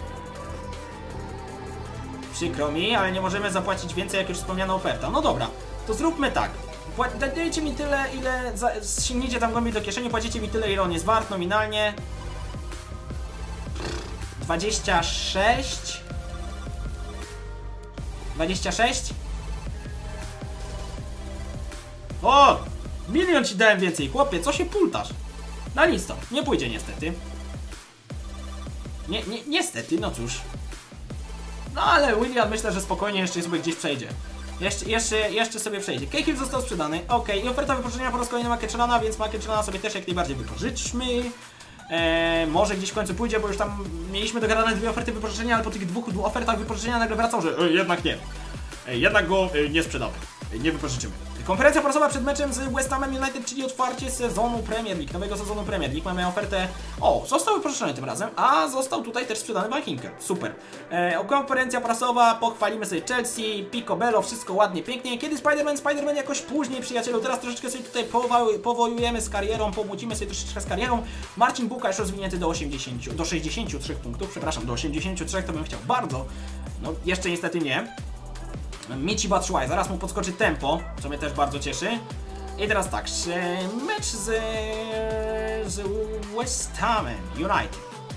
Przykro mi, ale nie możemy zapłacić więcej, jak już wspomniana oferta. No dobra, to zróbmy tak. Dajcie mi tyle, ile za, sięgniecie tam głębiej do kieszeni, płacicie mi tyle, ile on jest wart nominalnie. dwadzieścia sześć. dwadzieścia sześć. O! Milion ci dałem więcej, chłopie, co się pultasz? No nic to, nie pójdzie niestety. Nie, nie, niestety, no cóż. No ale William myślę, że spokojnie jeszcze sobie gdzieś przejdzie. Jeszcze, jeszcze, jeszcze sobie przejdzie. Cahill został sprzedany, ok. I oferta wypożyczenia po raz kolejny Makeczlana, więc Makeczlana sobie też jak najbardziej wypożyczmy. Eee, może gdzieś w końcu pójdzie, bo już tam mieliśmy dogadane dwie oferty wypożyczenia, ale po tych dwóch, dwóch ofertach wypożyczenia nagle wracał, że e, jednak nie. E, jednak go e, nie sprzedamy. E, nie wypożyczymy. Konferencja prasowa przed meczem z West Hamem United, czyli otwarcie sezonu Premier League, nowego sezonu Premier League. Mamy ofertę... O, został wypożyczony tym razem, a został tutaj też sprzedany Bankinker. Super. E, konferencja prasowa, pochwalimy sobie Chelsea, Picobello, wszystko ładnie, pięknie. Kiedy Spider-Man? Spider-Man jakoś później, przyjacielu. Teraz troszeczkę sobie tutaj powo powojujemy z karierą, pobudzimy sobie troszeczkę z karierą. Marcin Buka już rozwinięty do osiemdziesięciu, do sześćdziesięciu trzech punktów, przepraszam, do osiemdziesięciu trzech to bym chciał bardzo. No, jeszcze niestety nie. Michi Batshuayi, zaraz mu podskoczy tempo, co mnie też bardzo cieszy. I teraz tak, mecz z, z West Hamem United.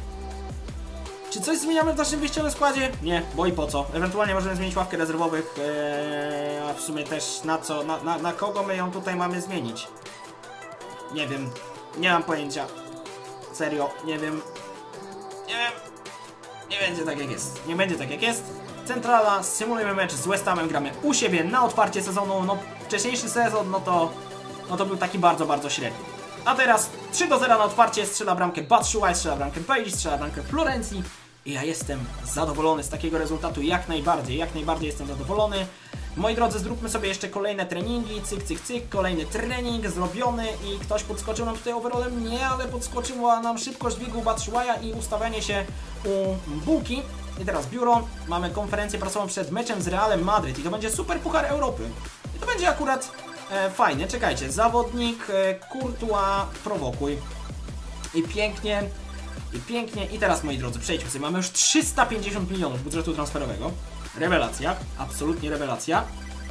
Czy coś zmieniamy w naszym wyjściowym składzie? Nie, bo i po co? Ewentualnie możemy zmienić ławkę rezerwowych, ee, a w sumie też na co, na, na, na kogo my ją tutaj mamy zmienić? Nie wiem, nie mam pojęcia. Serio, nie wiem. Nie wiem. Nie będzie tak jak jest. Nie będzie tak jak jest. Centrala, symulujemy mecz z West Hamem, gramy u siebie na otwarcie sezonu. No, wcześniejszy sezon, no to, no to był taki bardzo, bardzo średni. A teraz trzy do zera na otwarcie, strzela bramkę Batshuayi, strzela bramkę Bailey, strzela bramkę Florencji. I ja jestem zadowolony z takiego rezultatu, jak najbardziej, jak najbardziej jestem zadowolony. Moi drodzy, zróbmy sobie jeszcze kolejne treningi, cyk, cyk, cyk, kolejny trening zrobiony i ktoś podskoczył nam tutaj overallem? Nie, ale podskoczyła nam szybkość biegu Batshuayi i ustawianie się u bułki. I teraz biuro, mamy konferencję prasową przed meczem z Realem Madryt i to będzie Super Puchar Europy. I to będzie akurat e, fajnie, czekajcie, zawodnik, e, Courtois, prowokuj. I pięknie, i pięknie, i teraz moi drodzy, przejdźmy sobie, mamy już trzysta pięćdziesiąt milionów budżetu transferowego. Rewelacja, absolutnie rewelacja.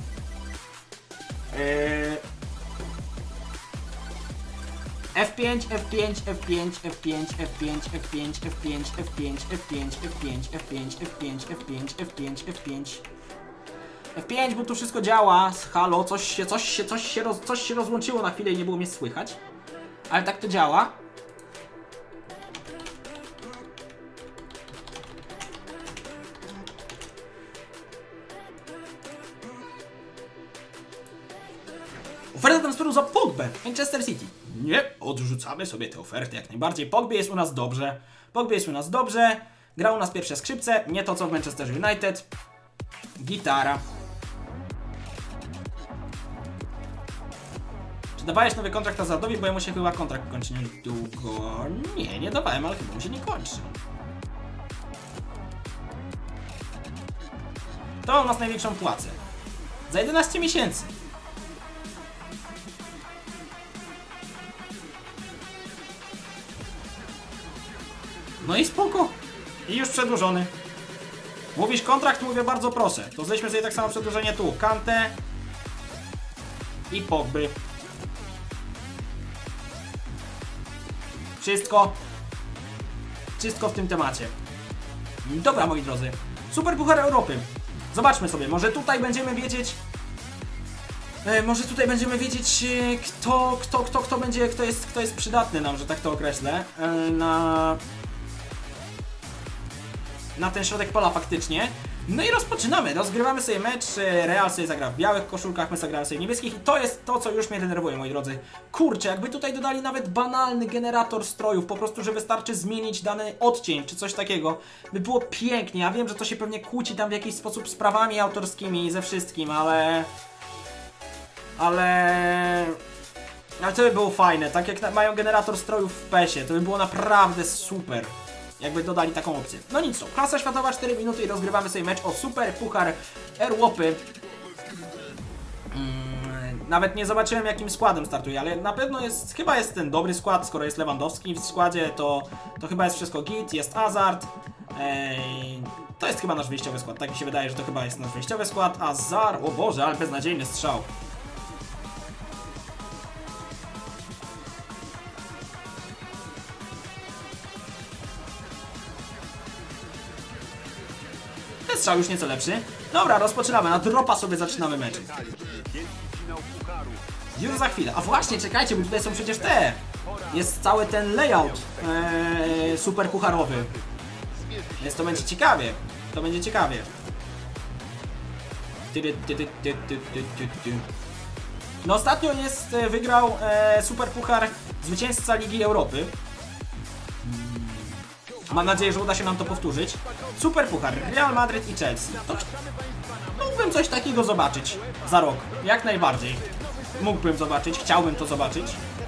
Eee... F pięć, F pięć, F pięć, F pięć, F pięć, F pięć, F pięć, F pięć, F pięć, F pięć, F pięć, F pięć, F pięć, F pięć, F pięć. F pięć, bo tu wszystko działa. Halo, coś się, coś się, coś się, roz, coś się rozłączyło na chwilę i nie było mnie słychać. Ale tak to działa. Oferta transferu za Pogbę, Manchester City. Nie, odrzucamy sobie tę ofertę jak najbardziej. Pogba jest u nas dobrze. Pogba jest u nas dobrze. Gra u nas pierwsze skrzypce, nie to co w Manchester United. Gitara. Czy dawałeś nowy kontrakt Hazardowi, bo jemu się chyba kontrakt kończy niedługo? Nie, nie dawałem, ale chyba mu się nie kończy. To ma u nas największą płacę. Za jedenaście miesięcy. No i spoko. I już przedłużony. Mówisz kontrakt? Mówię bardzo proszę. To zejdźmy sobie tak samo przedłużenie tu. Kante i Pogby. Wszystko. Wszystko w tym temacie. Dobra, moi drodzy. Super Puchar Europy. Zobaczmy sobie. Może tutaj będziemy wiedzieć... E, może tutaj będziemy wiedzieć, e, kto, kto, kto, kto będzie, kto jest, kto jest przydatny nam, że tak to określę, e, na, na ten środek pola faktycznie. No i rozpoczynamy, rozgrywamy sobie mecz, Real sobie zagra w białych koszulkach, my zagramy sobie w niebieskich i to jest to, co już mnie denerwuje, moi drodzy. Kurczę, jakby tutaj dodali nawet banalny generator strojów, po prostu, że wystarczy zmienić dany odcień, czy coś takiego, by było pięknie. Ja wiem, że to się pewnie kłóci tam w jakiś sposób z prawami autorskimi i ze wszystkim, ale... Ale... Ale to by było fajne, tak jak mają generator strojów w pesie, to by było naprawdę super. Jakby dodali taką opcję. No nic, co, klasa światowa, cztery minuty i rozgrywamy sobie mecz o Super Puchar Europy. Hmm, nawet nie zobaczyłem, jakim składem startuje, ale na pewno jest, chyba jest ten dobry skład, skoro jest Lewandowski w składzie, to, to chyba jest wszystko git, jest Hazard. Ej, to jest chyba nasz wyjściowy skład, tak mi się wydaje, że to chyba jest nasz wyjściowy skład. Hazard, o Boże, ale beznadziejny strzał. Strzał już nieco lepszy. Dobra, rozpoczynamy. Na dropa sobie zaczynamy mecz. Już za chwilę. A właśnie, czekajcie, bo tutaj są przecież te. Jest cały ten layout ee, super pucharowy. Więc to będzie ciekawie. To będzie ciekawie. No ostatnio jest, wygrał e, super puchar zwycięzca Ligi Europy. Mam nadzieję, że uda się nam to powtórzyć. Super puchar, Real Madrid i Chelsea. To mógłbym coś takiego zobaczyć za rok, jak najbardziej. Mógłbym zobaczyć, chciałbym to zobaczyć.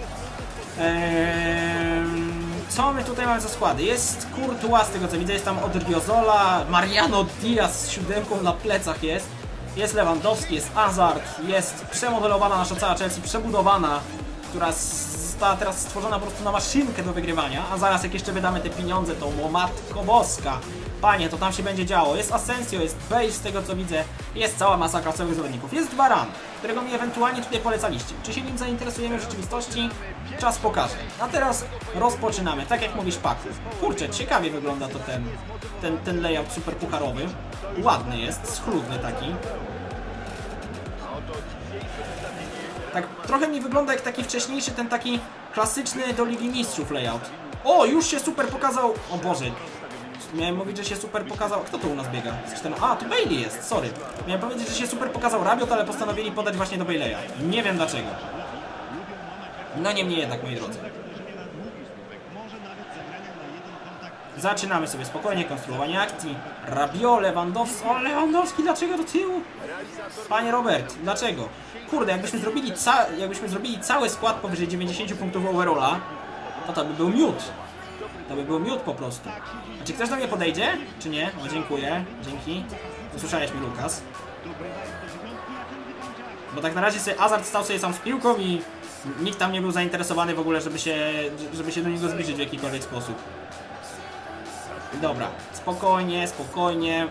Eee, co my tutaj mamy za składy? Jest Courtois, z tego co widzę, jest tam Odriozola, Mariano Diaz z siódemką na plecach jest. Jest Lewandowski, jest Hazard, jest przemodelowana nasza cała Chelsea, przebudowana, która została teraz stworzona po prostu na maszynkę do wygrywania, a zaraz jak jeszcze wydamy te pieniądze, to o matko boska, panie, to tam się będzie działo. Jest Asensio, jest Bale, z tego co widzę, jest cała masa klasowych zawodników. Jest Varane, którego mi ewentualnie tutaj polecaliście. Czy się nim zainteresujemy w rzeczywistości? Czas pokaże. A teraz rozpoczynamy, tak jak mówisz, Paku. Kurczę, ciekawie wygląda to ten, ten, ten layout super pucharowy. Ładny jest, schludny taki. Tak trochę mi wygląda jak taki wcześniejszy, ten taki klasyczny do Ligi Mistrzów layout. O, już się super pokazał. O Boże. Miałem mówić, że się super pokazał. Kto to u nas biega? A, to Bailey jest, sorry. Miałem powiedzieć, że się super pokazał Rabiot, ale postanowili podać właśnie do Baileya. Nie wiem dlaczego. No niemniej jednak, moi drodzy. Zaczynamy sobie spokojnie konstruowanie akcji. Rabiot, Lewandowski. O, Lewandowski, dlaczego do tyłu? Panie Robert, dlaczego? Kurde, jakbyśmy zrobili, ca jakbyśmy zrobili cały skład powyżej dziewięćdziesięciu punktów overalla, to to by był miód. To by był miód po prostu. A czy ktoś do mnie podejdzie? Czy nie? O, dziękuję. Dzięki. Usłyszałeś mi, Lukas. Bo tak na razie sobie Hazard stał sobie sam z piłką i nikt tam nie był zainteresowany w ogóle, żeby się, żeby się do niego zbliżyć w jakikolwiek sposób. Dobra, spokojnie, spokojnie.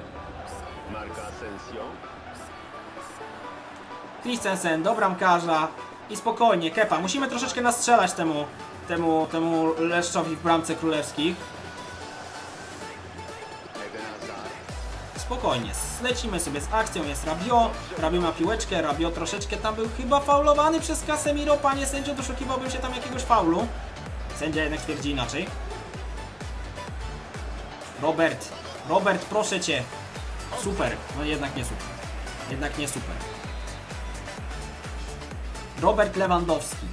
Christensen do bramkarza i spokojnie, Kepa. Musimy troszeczkę nastrzelać temu, temu, temu leszczowi w bramce królewskich. Spokojnie, lecimy sobie z akcją, jest Rabiot. Rabiot ma piłeczkę, Rabiot troszeczkę tam był chyba faulowany przez Casemiro. Panie sędzio, doszukiwałbym się tam jakiegoś faulu. Sędzia jednak twierdzi inaczej. Robert, Robert, proszę cię. Super, no jednak nie super. Jednak nie super. Robert Lewandowski.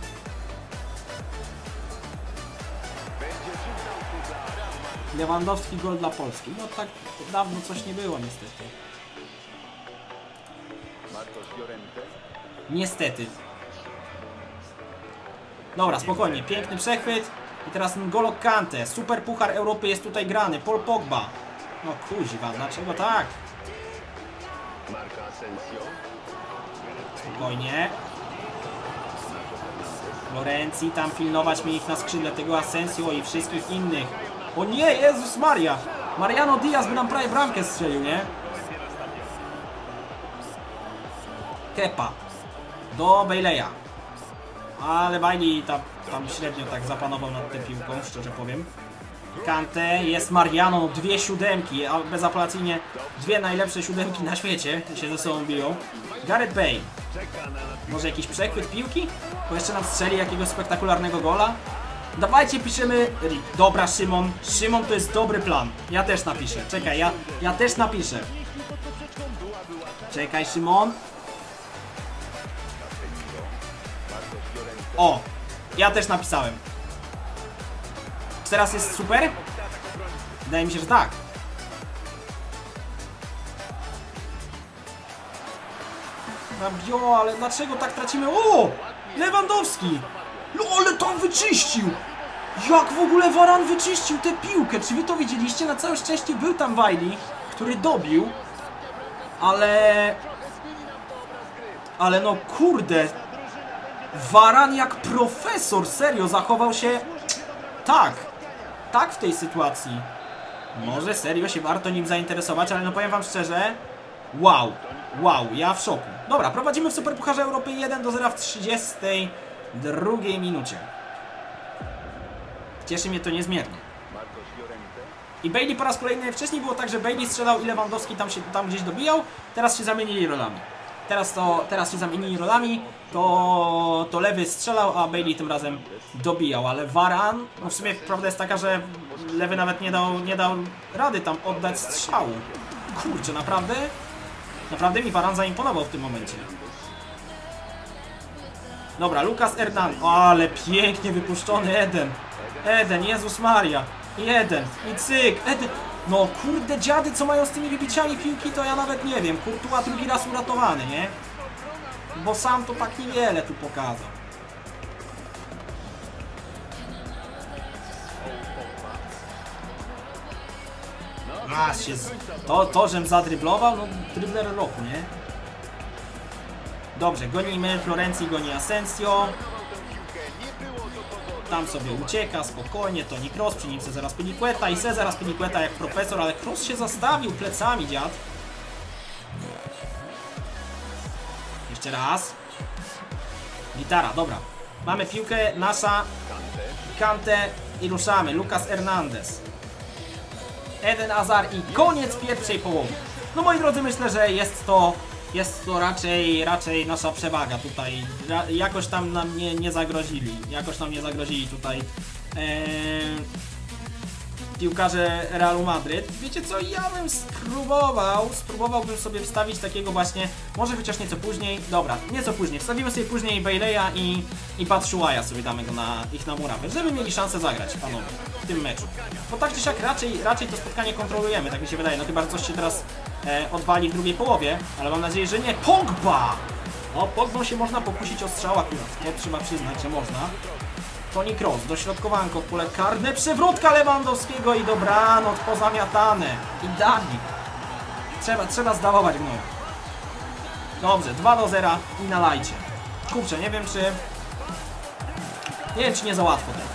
Lewandowski gol dla Polski. No tak dawno coś nie było niestety. Niestety. Dobra, spokojnie. Piękny przechwyt. I teraz N'Golo Kante. Super Puchar Europy jest tutaj grany. Paul Pogba. No kuźwa, dlaczego tak? Spokojnie. Florencji, tam pilnować mi ich na skrzydle, tego Asensio i wszystkich innych. O nie, Jezus Maria! Mariano Diaz by nam prawie bramkę strzelił, nie? Kepa. Do Baileya. Ale Bailey tam, tam średnio tak zapanował nad tą piłką, szczerze powiem. Kante, jest Mariano, dwie siódemki, a bezapelacyjnie dwie najlepsze siódemki na świecie się ze sobą biją. Gareth Bale. Może jakiś przechwyt piłki? Bo jeszcze nam strzeli jakiegoś spektakularnego gola? Dawajcie, piszemy... Dobra, Szymon. Szymon to jest dobry plan. Ja też napiszę. Czekaj, ja, ja też napiszę. Czekaj, Szymon. O! Ja też napisałem. Czy teraz jest super? Wydaje mi się, że tak. Rabio, ale dlaczego tak tracimy? O! Lewandowski! No ale tam wyczyścił! Jak w ogóle Varan wyczyścił tę piłkę? Czy wy to widzieliście? Na całe szczęście był tam Wiley, który dobił. Ale... Ale no kurde... Varan jak profesor, serio, zachował się... Tak. Tak w tej sytuacji. Może serio się warto nim zainteresować, ale no powiem wam szczerze... Wow. Wow, ja w szoku. Dobra, prowadzimy w Superpucharze Europy jeden do zera w trzydziestej drugiej minucie. Cieszy mnie to niezmiernie. I Bailey po raz kolejny, wcześniej było tak, że Bailey strzelał i Lewandowski tam, się, tam gdzieś dobijał. Teraz się zamienili rolami. Teraz, to, teraz się zamienili rolami, to, to lewy strzelał, a Bailey tym razem dobijał. Ale Varan, no w sumie prawda jest taka, że lewy nawet nie dał, nie dał rady tam oddać strzału. Kurczę, naprawdę? Naprawdę mi Varan zaimponował w tym momencie. Dobra, Lucas Hernandez. Ale pięknie wypuszczony Eden. Eden, Jezus Maria. Jeden. I cyk. Eden. No kurde dziady, co mają z tymi wybiciami piłki, to ja nawet nie wiem. Courtois drugi raz uratowany, nie? Bo sam to tak niewiele tu pokazał. Masz się z... To, to, żem zadryblował, no dribler roku, nie? Dobrze, gonimy, Florencji goni Asensio. Tam sobie ucieka, spokojnie, Toni Kroos, przy nim Cezar Azpilicueta i Cezar Azpilicueta jak profesor, ale Kroos się zastawił plecami, dziad. Jeszcze raz. Gitara, dobra. Mamy piłkę, nasza, Kante i ruszamy. Lucas Hernandez. Eden Hazard i koniec pierwszej połowy. No moi drodzy, myślę, że jest to jest to raczej raczej nasza przewaga tutaj. Ra jakoś tam nam nie, nie zagrozili. Jakoś nam nie zagrozili tutaj eee, piłkarze Realu Madryt. Wiecie co, ja bym spróbował, spróbowałbym sobie wstawić takiego właśnie, może chociaż nieco później, dobra, nieco później, wstawimy sobie później Baileya i, i Batshuaya sobie damy go na ich na murawę, żeby mieli szansę zagrać, panowie, w tym meczu. Bo tak czy siak raczej, raczej to spotkanie kontrolujemy, tak mi się wydaje, no chyba, że coś się teraz e, odwali w drugiej połowie, ale mam nadzieję, że nie. Pogba! No, Pogbą się można pokusić o strzał akurat, to trzeba przyznać, że można. Toni Kroos, dośrodkowanko w pole karne, przewrotka Lewandowskiego i dobranoc, pozamiatane. I Dani. Trzeba, trzeba zdawować gnoju. Dobrze, dwa do zera i na lajcie. Kurczę, nie wiem czy... Nie wiem czy nie za łatwo tego.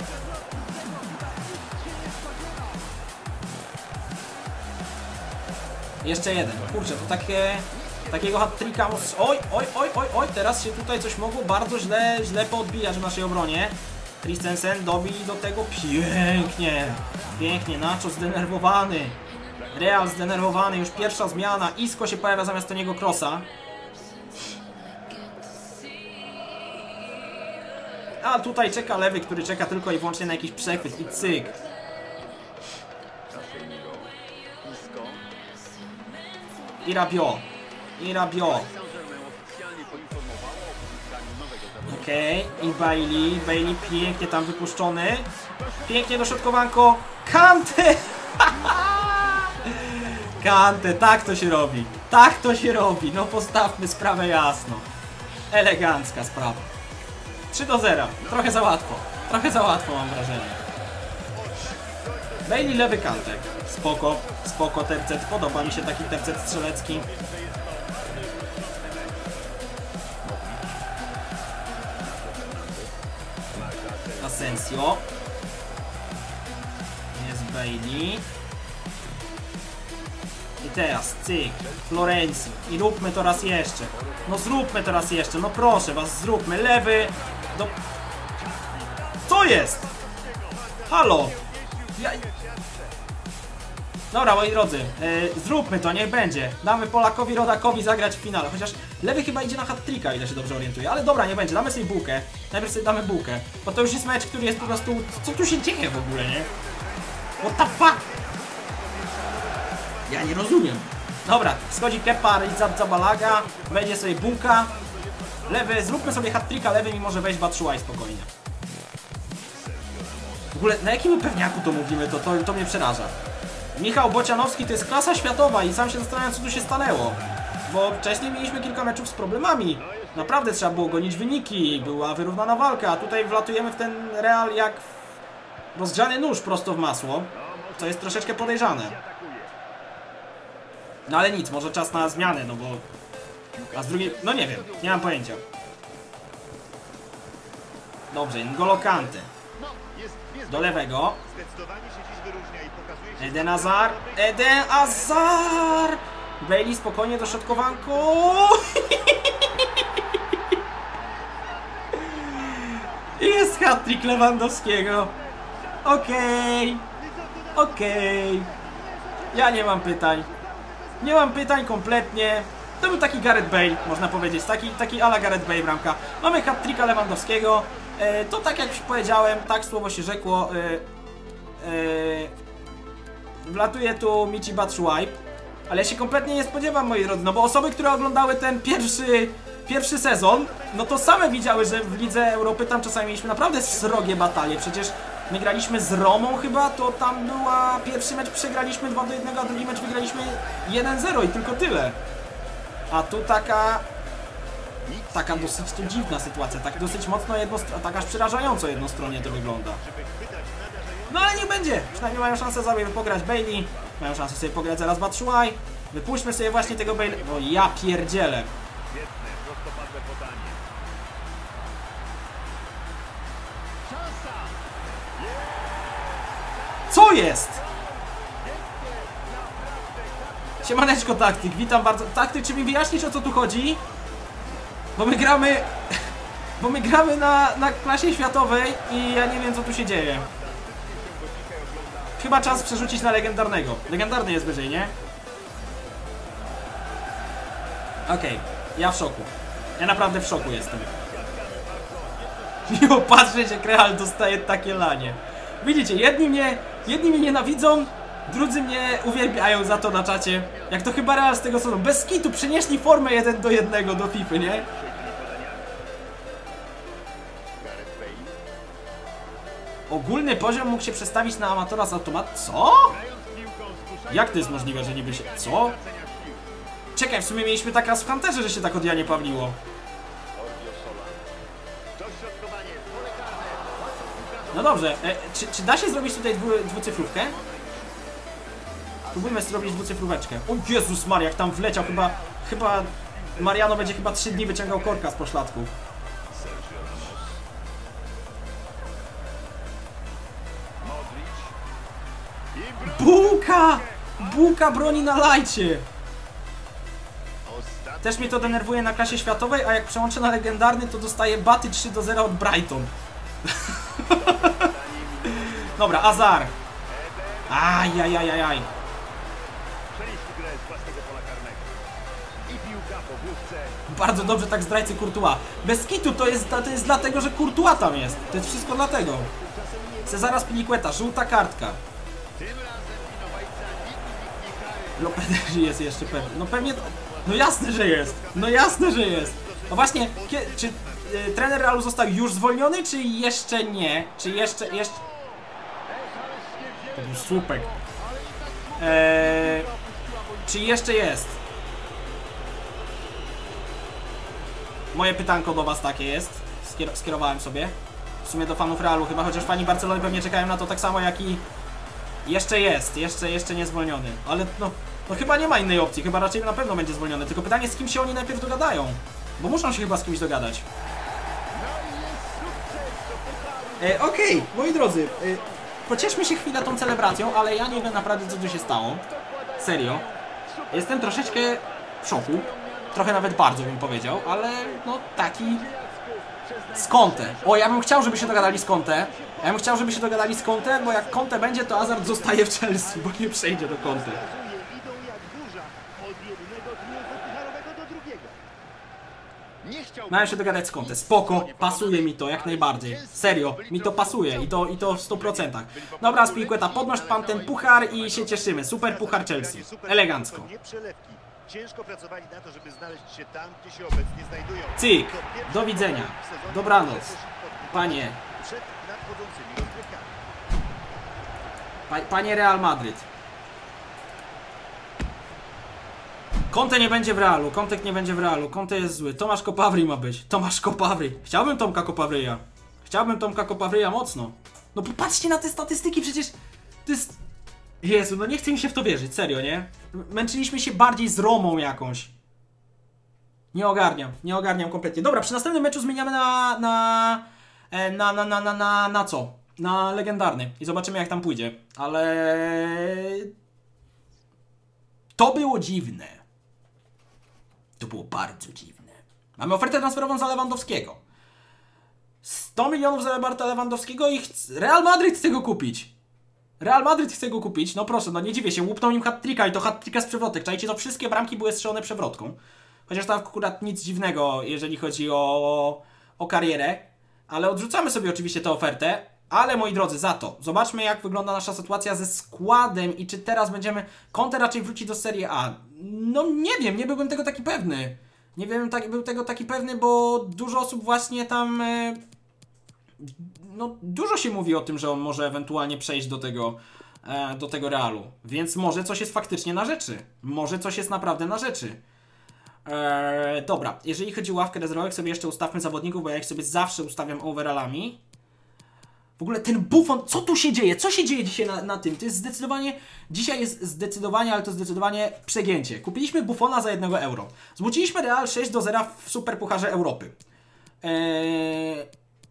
Jeszcze jeden. Kurczę, to takie... Takiego hat-tricka... Oj, oj, oj, oj, oj, teraz się tutaj coś mogło bardzo źle, źle poodbijać w naszej obronie. Christensen dobił do tego pięknie. Pięknie, Nacho zdenerwowany. Real zdenerwowany, już pierwsza zmiana. Isco się pojawia zamiast Toniego Kroosa. A tutaj czeka lewy, który czeka tylko i wyłącznie na jakiś przechwyt i cyk. I Rabiot. I Rabiot. Okej, okay. I Bailey. Bailey pięknie tam wypuszczony. Pięknie dośrodkowanko. Kante! Kante, tak to się robi. Tak to się robi. No postawmy sprawę jasno. Elegancka sprawa. trzy do zera. Trochę za łatwo. Trochę za łatwo mam wrażenie. Bailey lewy Kante. Spoko, spoko tercet. Podoba mi się taki tercet strzelecki. Asensio. Jest Bailey. I teraz cyk, Florencji. I róbmy to raz jeszcze. No zróbmy to raz jeszcze. No proszę was, zróbmy. Lewy do... Co jest? Halo? Ja... Dobra, moi drodzy, yy, zróbmy to, niech będzie. Damy Polakowi, rodakowi zagrać w finale. Chociaż lewy chyba idzie na hat-tricka, ile się dobrze orientuję. Ale dobra, nie będzie, damy sobie bułkę. Najpierw sobie damy bułkę. Bo to już jest mecz, który jest po prostu... Co tu się dzieje w ogóle, nie? What the fuck? Ja nie rozumiem. Dobra, schodzi Kepa, Zabalaga, wejdzie sobie bułka. Lewy, zróbmy sobie hat-tricka, lewy mi może wejść Batshuayi spokojnie. W ogóle, na jakim pewniaku to mówimy, to, to, to mnie przeraża. Michał Bocianowski to jest klasa światowa i sam się zastanawiam, co tu się stanęło. Bo wcześniej mieliśmy kilka meczów z problemami. Naprawdę trzeba było gonić wyniki, była wyrównana walka, a tutaj wlatujemy w ten Real jak rozgrzany nóż prosto w masło, co jest troszeczkę podejrzane. No ale nic, może czas na zmianę, no bo... A z drugiej... no nie wiem, nie mam pojęcia. Dobrze, N'Golo Kante. Do lewego. Eden Hazard. Eden Hazard! Bailey spokojnie do środkowanku. Jest hat-trick Lewandowskiego. Okej. Okay. Okej. Okay. Ja nie mam pytań. Nie mam pytań kompletnie. To był taki Gareth Bale, można powiedzieć. Taki, taki ala Gareth Bale bramka. Mamy hat-tricka Lewandowskiego. E, to tak jak już powiedziałem, tak słowo się rzekło. E, e, wlatuje tu Michy Batshuayi. Ale ja się kompletnie nie spodziewam, moi drodzy. No bo osoby, które oglądały ten pierwszy, pierwszy sezon, no to same widziały, że w Lidze Europy tam czasami mieliśmy naprawdę srogie batalie. Przecież my graliśmy z Romą chyba, to tam była... Pierwszy mecz przegraliśmy dwa do jednego, a drugi mecz wygraliśmy jeden zero i tylko tyle. A tu taka... Taka dosyć to dziwna sytuacja, tak dosyć mocno jednostronnie, tak aż przerażająco jednostronnie to wygląda. No ale niech będzie, przynajmniej mają szansę sobie pograć Bailey, mają szansę sobie pograć zaraz Batshuayi. Wypuśćmy sobie właśnie tego Bailey, no ja pierdzielę. Co jest? Siemaneczko Taktyk, witam bardzo. Taktyk, czy mi wyjaśnisz, o co tu chodzi? Bo my gramy... Bo my gramy na, na klasie światowej i ja nie wiem, co tu się dzieje. Chyba czas przerzucić na legendarnego. Legendarny jest wyżej, nie? Okej, okay. Ja w szoku. Ja naprawdę w szoku jestem. Miło patrzeć, jak Real dostaje takie lanie. Widzicie, jedni mnie, jedni mnie nienawidzą, drudzy mnie uwielbiają za to na czacie. Jak to chyba Real z tego sezonu. Bez kitu przynieśli formę jeden do jednego do FIFA, nie? Ogólny poziom mógł się przestawić na amatora z automatu. Co? Jak to jest możliwe, że niby się... Co? Czekaj, w sumie mieliśmy tak raz w Hunterze, że się tak od Janie Pawliło. No dobrze, e, czy, czy da się zrobić tutaj dwu, dwucyfrówkę? Próbujmy zrobić dwucyfróweczkę. O Jezus Maria, jak tam wleciał, chyba... Chyba... Mariano będzie chyba trzy dni wyciągał korka z poszlatków. Bułka! Bułka broni na lajcie! Też mnie to denerwuje na klasie światowej, a jak przełączę na legendarny, to dostaję baty trzy do zera od Brighton. Dobra, Hazard. Ajajajajaj. Bardzo dobrze tak zdrajcy Courtois. Bez kitu to jest, to jest dlatego, że Courtois tam jest. To jest wszystko dlatego. Cezara Spilicueta, żółta kartka. Lopetegui jest jeszcze pewnie. No pewnie... No jasne, że jest. No jasne, że jest. No właśnie, czy y, trener Realu został już zwolniony, czy jeszcze nie? Czy jeszcze... jeszcze... To był słupek. Eee, czy jeszcze jest? Moje pytanko do was takie jest. Skier skierowałem sobie. W sumie do fanów Realu chyba, chociaż fani Barcelony pewnie czekają na to tak samo jak i... Jeszcze jest, jeszcze, jeszcze nie zwolniony. Ale no, no chyba nie ma innej opcji, chyba raczej na pewno będzie zwolniony. Tylko pytanie, z kim się oni najpierw dogadają. Bo muszą się chyba z kimś dogadać. E, Okej, okay, moi drodzy. E, pocieszmy się chwilę tą celebracją, ale ja nie wiem naprawdę, co tu się stało. Serio. Jestem troszeczkę w szoku. Trochę nawet bardzo bym powiedział, ale no taki... Z Conte. O, ja bym chciał, żeby się dogadali z Conte. Ja bym chciał, żeby się dogadali z Conte, bo jak Conte będzie, to Hazard zostaje w Chelsea, bo nie przejdzie do Conte. Mają się dogadać z Conte. Spoko, pasuje mi to jak najbardziej. Serio, mi to pasuje i to, i to w stu procentach. Dobra, Spilicueta, podnoś pan ten puchar i się cieszymy. Super puchar Chelsea. Elegancko. Ciężko pracowali na to, żeby znaleźć się tam, gdzie się obecnie znajdują. Cyk, do widzenia. Dobranoc. Panie. Przed nadchodzącymi rozgrywkami. Pa, panie Real Madryt. Conte nie będzie w Realu, Conte nie będzie w Realu, Conte jest zły. Tomasz Kopawry ma być. Tomasz Kopawry. Chciałbym Tomka Kopawryja. Chciałbym Tomka Kopawryja mocno. No popatrzcie na te statystyki, przecież to jest... Jezu, no nie chce mi się w to wierzyć, serio, nie? Męczyliśmy się bardziej z Romą jakąś. Nie ogarniam, nie ogarniam kompletnie. Dobra, przy następnym meczu zmieniamy na... Na... Na, na, na, na, na, na co? Na legendarny. I zobaczymy jak tam pójdzie. Ale... To było dziwne. To było bardzo dziwne. Mamy ofertę transferową za Lewandowskiego. sto milionów za Roberta Lewandowskiego i Real Madryt chce go kupić. Real Madryt chce go kupić. No proszę, no nie dziwię się. Łupnął im hat-tricka i to hat-tricka z przewrotek. Czajcie, to wszystkie bramki były strzelone przewrotką. Chociaż tam akurat nic dziwnego, jeżeli chodzi o, o karierę. Ale odrzucamy sobie oczywiście tę ofertę. Ale moi drodzy, za to zobaczmy jak wygląda nasza sytuacja ze składem i czy teraz będziemy... Conte raczej wróci do Serie A. No nie wiem, nie byłbym tego taki pewny. Nie wiem, tak, był tego taki pewny, bo dużo osób właśnie tam... E, no dużo się mówi o tym, że on może ewentualnie przejść do tego, e, do tego Realu. Więc może coś jest faktycznie na rzeczy. Może coś jest naprawdę na rzeczy. E, dobra, jeżeli chodzi o ławkę rezerwowych, sobie jeszcze ustawmy zawodników, bo ja ich sobie zawsze ustawiam overallami. W ogóle ten Buffon, co tu się dzieje? Co się dzieje dzisiaj na, na tym? To jest zdecydowanie, dzisiaj jest zdecydowanie, ale to zdecydowanie przegięcie. Kupiliśmy Buffona za jednego euro. Zmuciliśmy Real sześć do zera w Superpucharze Europy. Eee...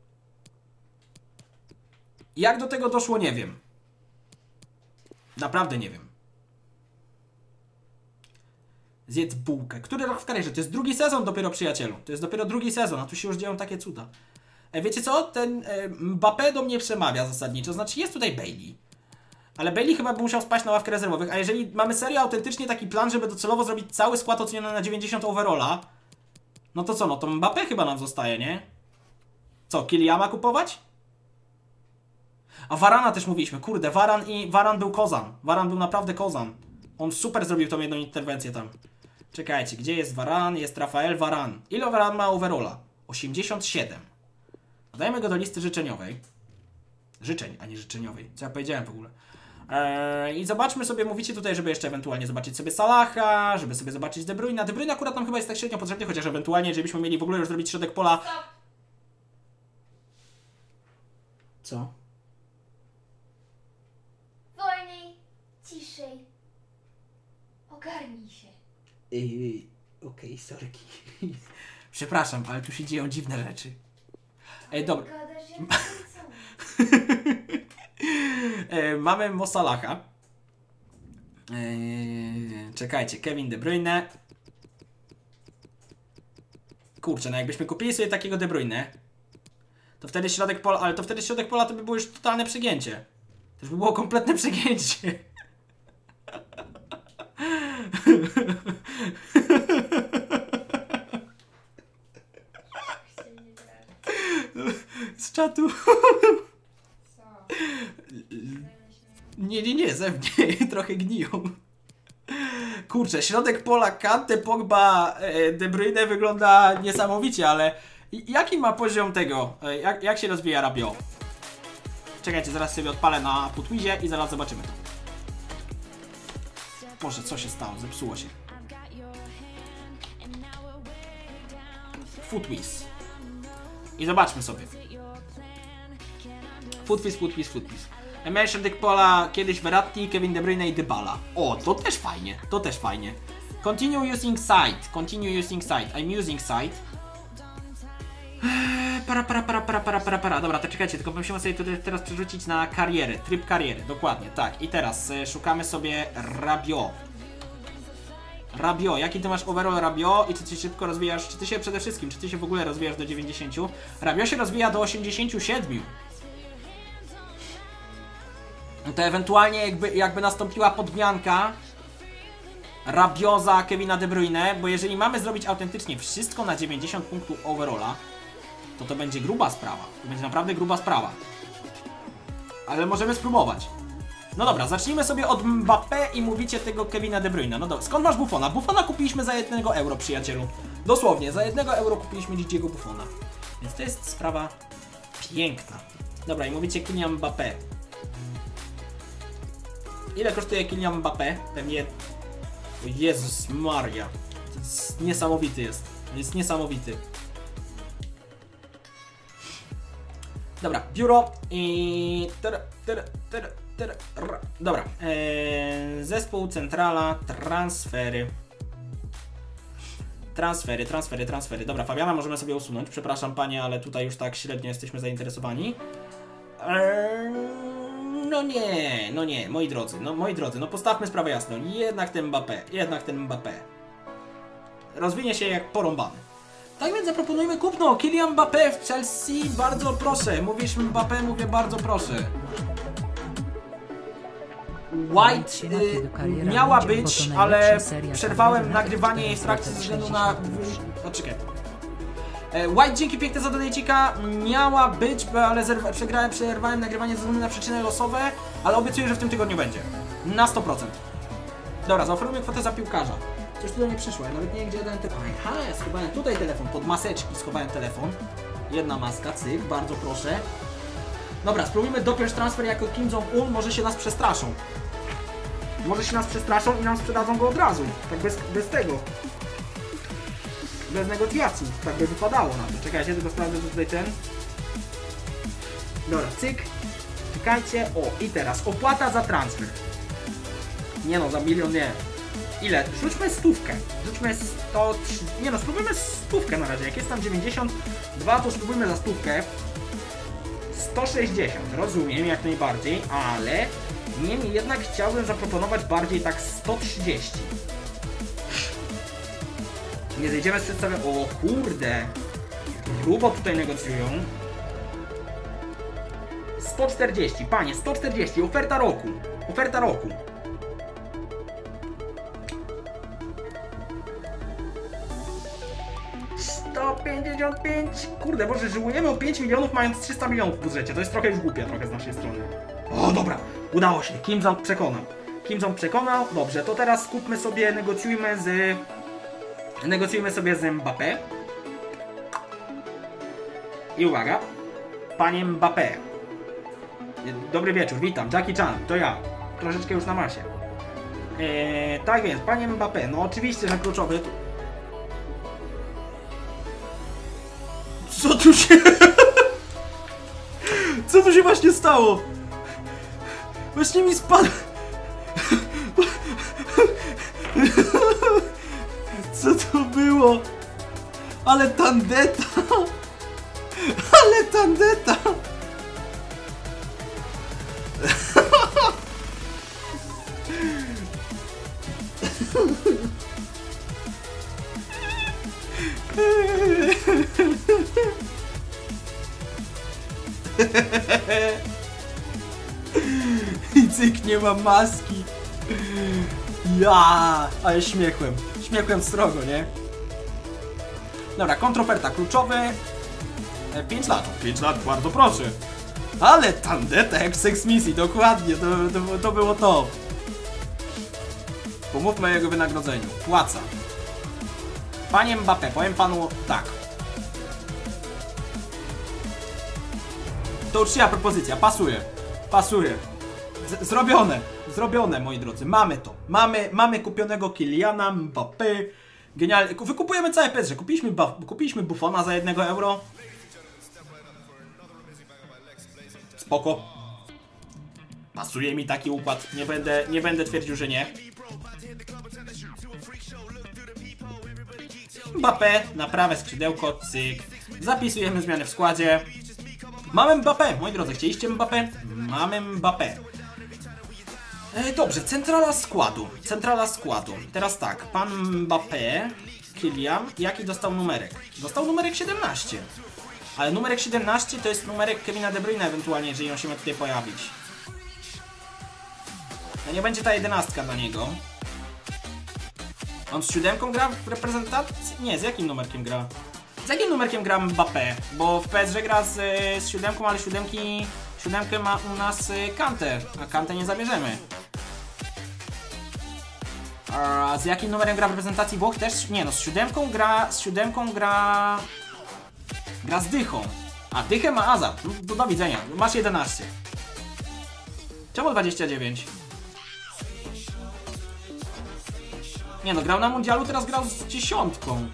Jak do tego doszło, nie wiem. Naprawdę nie wiem. Zjedz bułkę. Który rok w karierze? To jest drugi sezon dopiero, przyjacielu. To jest dopiero drugi sezon, a tu się już dzieją takie cuda. Wiecie co? Ten e, Mbappé do mnie przemawia zasadniczo. Znaczy jest tutaj Bailey. Ale Bailey chyba by musiał spaść na ławkę rezerwowych. A jeżeli mamy serio autentycznie taki plan, żeby docelowo zrobić cały skład oceniony na dziewięćdziesiąt overalla, no to co? No to Mbappé chyba nam zostaje, nie? Co? Kyliana kupować? A Varana też mówiliśmy. Kurde, Varan i Varan był kozan. Varan był naprawdę kozan. On super zrobił tą jedną interwencję tam. Czekajcie, gdzie jest Varan? Jest Rafael Varan. Ile Varan ma overalla? osiemdziesiąt siedem. Dajmy go do listy życzeniowej. Życzeń, a nie życzeniowej. Co ja powiedziałem w ogóle. Eee, I zobaczmy sobie, mówicie tutaj, żeby jeszcze ewentualnie zobaczyć sobie Salaha, żeby sobie zobaczyć De Bruyne. De Bruyne akurat nam chyba jest tak średnio potrzebny, chociaż ewentualnie, jeżeli byśmy mieli w ogóle już zrobić środek pola... Co? Wolniej, ciszej. Ogarnij się. Yy, Okej, okay, sorki. Przepraszam, ale tu się dzieją dziwne rzeczy. Ej, dobra. Gadasz jak e, mamy Mo Salaha. E, czekajcie, Kevin De Bruyne. Kurczę, no jakbyśmy kupili sobie takiego De Bruyne, to wtedy środek pola, ale to wtedy środek pola to by było już totalne przegięcie. To już by było kompletne przegięcie. Z czatu. Nie, nie, nie, ze mnie trochę gniją. Kurczę, środek pola Kante, Pogba, De Bruyne wygląda niesamowicie, ale jaki ma poziom tego? Jak, jak się rozwija Rabiot? Czekajcie, zaraz sobie odpalę na Putwizie i zaraz zobaczymy to. Boże, co się stało? Zepsuło się. Footwiz. I zobaczmy sobie. Footwiz, Footwiz, Footwiz. Miałem środek pola kiedyś Verratti, Kevin De Bruyne i Dybala. O, to też fajnie, to też fajnie. Continue using site, continue using site, I'm using site. Para, para, para, para, para, para, para. Dobra, to czekajcie, tylko musimy sobie tutaj teraz przerzucić na karierę, tryb kariery, dokładnie, tak. I teraz y, szukamy sobie Rabiot. Rabiot, jaki ty masz overall Rabiot i czy ty się szybko rozwijasz, czy ty się przede wszystkim, czy ty się w ogóle rozwijasz do dziewięćdziesięciu? Rabiot się rozwija do osiemdziesięciu siedmiu. To ewentualnie jakby, jakby nastąpiła podmianka Rabiot za Kevina De Bruyne, bo jeżeli mamy zrobić autentycznie wszystko na dziewięćdziesiąt punktów overalla, to to będzie gruba sprawa. To będzie naprawdę gruba sprawa. Ale możemy spróbować. No dobra, zacznijmy sobie od Mbappé i mówicie tego Kevina De Bruyne. No dobra, skąd masz Buffona? Buffona kupiliśmy za jednego euro, przyjacielu. Dosłownie, za jednego euro kupiliśmy Didiego Buffona. Więc to jest sprawa piękna. Dobra, i mówicie Kylian Mbappé. Ile kosztuje Kylian Mbappé? Pewnie... O Jezus Maria. To jest niesamowity jest. To jest niesamowity. Dobra, biuro i... Dobra, eee, zespół, centrala, transfery. Transfery, transfery, transfery. Dobra, Fabiana możemy sobie usunąć. Przepraszam panie, ale tutaj już tak średnio jesteśmy zainteresowani. Eee, no nie, no nie, moi drodzy, no moi drodzy, no postawmy sprawę jasno. Jednak ten Mbappé, jednak ten Mbappé. Rozwinie się jak porąbany. Tak więc zaproponujmy kupno Kylian Mbappé w Chelsea, bardzo proszę. Mówisz Mbappé, mówię bardzo proszę. White y, miała być, ale przerwałem nagrywanie jej w trakcie ze względu na... O, czekaj. White, dzięki piękne za donajcika, miała być, ale przegrałem, przerwałem nagrywanie ze względu na przyczyny losowe, ale obiecuję, że w tym tygodniu będzie. Na sto procent. Dobra, zaoferujmy kwotę za piłkarza. Coś tutaj nie przyszło, ja nawet nie wiem, gdzie dałem telefon. Aha, ja schowałem tutaj telefon, pod maseczki schowałem telefon. Jedna maska, cyk, bardzo proszę. Dobra, spróbujmy dopiąć transfer jako Kim Jong-un, może się nas przestraszą. Może się nas przestraszą i nam sprzedadzą go od razu. Tak bez, bez tego. Bez negocjacji. Tak by wypadało na to. Czekajcie, tylko sprawdzę tutaj ten. Dobra, cyk. Czekajcie. O, i teraz opłata za transfer. Nie no, za milion nie. Ile? Rzućmy stówkę. Rzućmy sto... Nie no, spróbujmy stówkę na razie. Jak jest tam dziewięćdziesiąt dwa, to spróbujmy za stówkę. sto sześćdziesiąt. Rozumiem, jak najbardziej, ale... Niemniej jednak chciałbym zaproponować bardziej tak sto trzydzieści. Nie zejdziemy z przedstawienia... O kurde! Grubo tutaj negocjują. sto czterdzieści, panie, sto czterdzieści, oferta roku. Oferta roku. sto pięćdziesiąt pięć. Kurde, Boże, żyłujemy o pięć milionów mając trzysta milionów w budżecie. To jest trochę już głupie, trochę z naszej strony. O, dobra, udało się. Kim Jong przekonał. Kim Jong przekonał. Dobrze, to teraz skupmy sobie, negocjujmy z... Negocjujmy sobie z Mbappé. I uwaga. Panie Mbappé. Dobry wieczór, witam. Jackie Chan, to ja. Troszeczkę już na masie. Eee, tak więc, panie Mbappé, no oczywiście, że kluczowy... Co tu się... Co tu się właśnie stało? Właśnie mi spadł... Co to było? Ale tandeta! Ale tandeta! I cyk, nie ma maski. Ja, ale śmiechłem. Śmiechłem strogo, nie? Dobra, kontroferta kluczowy. pięć lat. pięć lat, bardzo proszę. Ale tandeta jak w Sex Misji, dokładnie, to, to, to było to. Pomówmy o jego wynagrodzeniu. Płaca. Panie Mbappé, powiem panu tak. To uczciwa propozycja, pasuje. Pasuje. Z zrobione. Zrobione, moi drodzy. Mamy to. Mamy, mamy kupionego Kyliana Mbappé. Genialnie. Wykupujemy całe P S G. Kupiliśmy, kupiliśmy Buffona za jednego euro. Spoko. Pasuje mi taki układ. Nie będę, nie będę twierdził, że nie. Mbappé na prawe skrzydełko, cyk. Zapisujemy zmiany w składzie. Mamy Mbappé, moi drodzy, chcieliście Mbappé? Mamy Mbappé. E, dobrze, centrala składu. Centrala składu. Teraz tak, pan Mbappé, Kylian, jaki dostał numerek? Dostał numerek siedemnaście. Ale numerek siedemnaście to jest numerek Kevina De Bruyne ewentualnie, jeżeli on się ma tutaj pojawić. No nie będzie ta jedenastka dla niego. On z siódemką gra w reprezentacji? Nie, z jakim numerkiem gra? Z jakim numerkiem gra Mbappé? Bo w P S G gra z, z siódemką, ale siódemki, siódemkę ma u nas Kante, a Kante nie zabierzemy. A z jakim numerem gra w reprezentacji Włoch? Też? Nie no, z siódemką gra, z siódemką gra... Gra z Dychą. A Dychę ma Hazard. No, do, do widzenia, masz jedenaście. Czemu dwadzieścia dziewięć? Nie no, grał na mundialu, teraz grał z dziesiątką.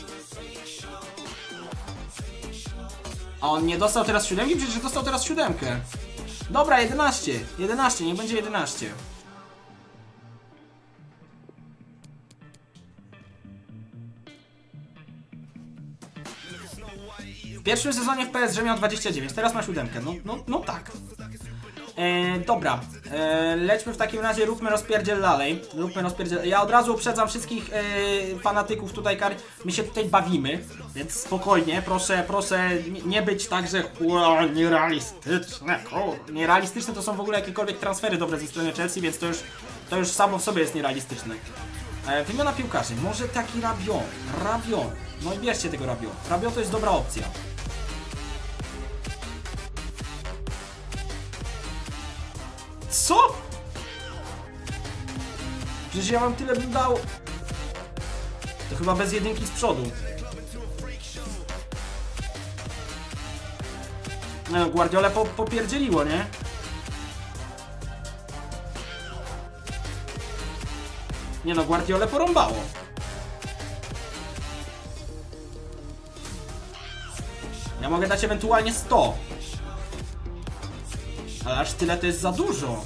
A on nie dostał teraz siódemki? Przecież dostał teraz siódemkę. Dobra, jedenaście. jedenaście, niech będzie jedenaście. W pierwszym sezonie w P S G miał dwadzieścia dziewięć, teraz ma siódemkę. No, no, no tak. E, dobra, e, lećmy w takim razie, róbmy rozpierdziel dalej. Róbmy rozpierdziel. Ja od razu uprzedzam wszystkich e, fanatyków tutaj kar. My się tutaj bawimy, więc spokojnie, proszę, proszę nie, nie być tak, że ua, nierealistyczne. O, nierealistyczne to są w ogóle jakiekolwiek transfery dobre ze strony Chelsea, więc to już, to już samo w sobie jest nierealistyczne. E, wymiana piłkarzy, może taki Rabiot, Rabiot. No i bierzcie tego Rabiot. Rabiot to jest dobra opcja. Co? Przecież ja wam tyle bym dał. To chyba bez jedynki z przodu. No, Guardiolę po, popierdzieliło, nie? Nie no, Guardiolę porąbało. Ja mogę dać ewentualnie sto. Ale aż tyle to jest za dużo.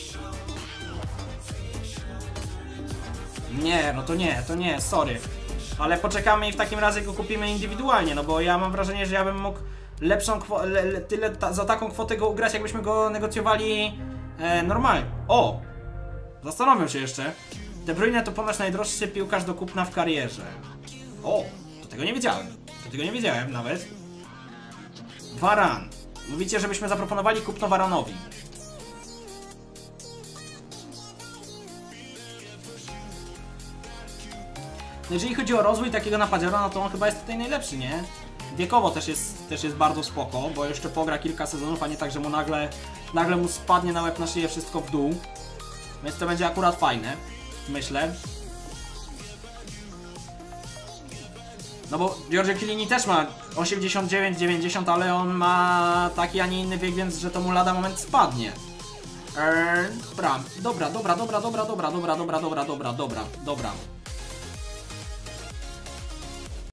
Nie, no to nie, to nie, sorry. Ale poczekamy i w takim razie go kupimy indywidualnie, no bo ja mam wrażenie, że ja bym mógł lepszą kwotę, le, le, tyle ta, za taką kwotę go ugrać, jakbyśmy go negocjowali e, normalnie. O! Zastanowię się jeszcze. De Bruyne to ponoć najdroższy piłkarz do kupna w karierze. O! To tego nie wiedziałem. To tego nie wiedziałem nawet. Varane. Mówicie, żebyśmy zaproponowali kupno Varanowi. No jeżeli chodzi o rozwój takiego napadziora, no to on chyba jest tutaj najlepszy, nie? Wiekowo też jest, też jest bardzo spoko, bo jeszcze pogra kilka sezonów, a nie tak, że mu nagle, nagle mu spadnie na łeb na szyję wszystko w dół. Więc to będzie akurat fajne, myślę. No bo Giorgio Chiellini też ma osiemdziesiąt dziewięć dziewięćdziesiąt, ale on ma taki, a nie inny wiek, więc że to mu lada moment spadnie. Eee, dobra, dobra, dobra, dobra, dobra, dobra, dobra, dobra, dobra, dobra, dobra, dobra, dobra.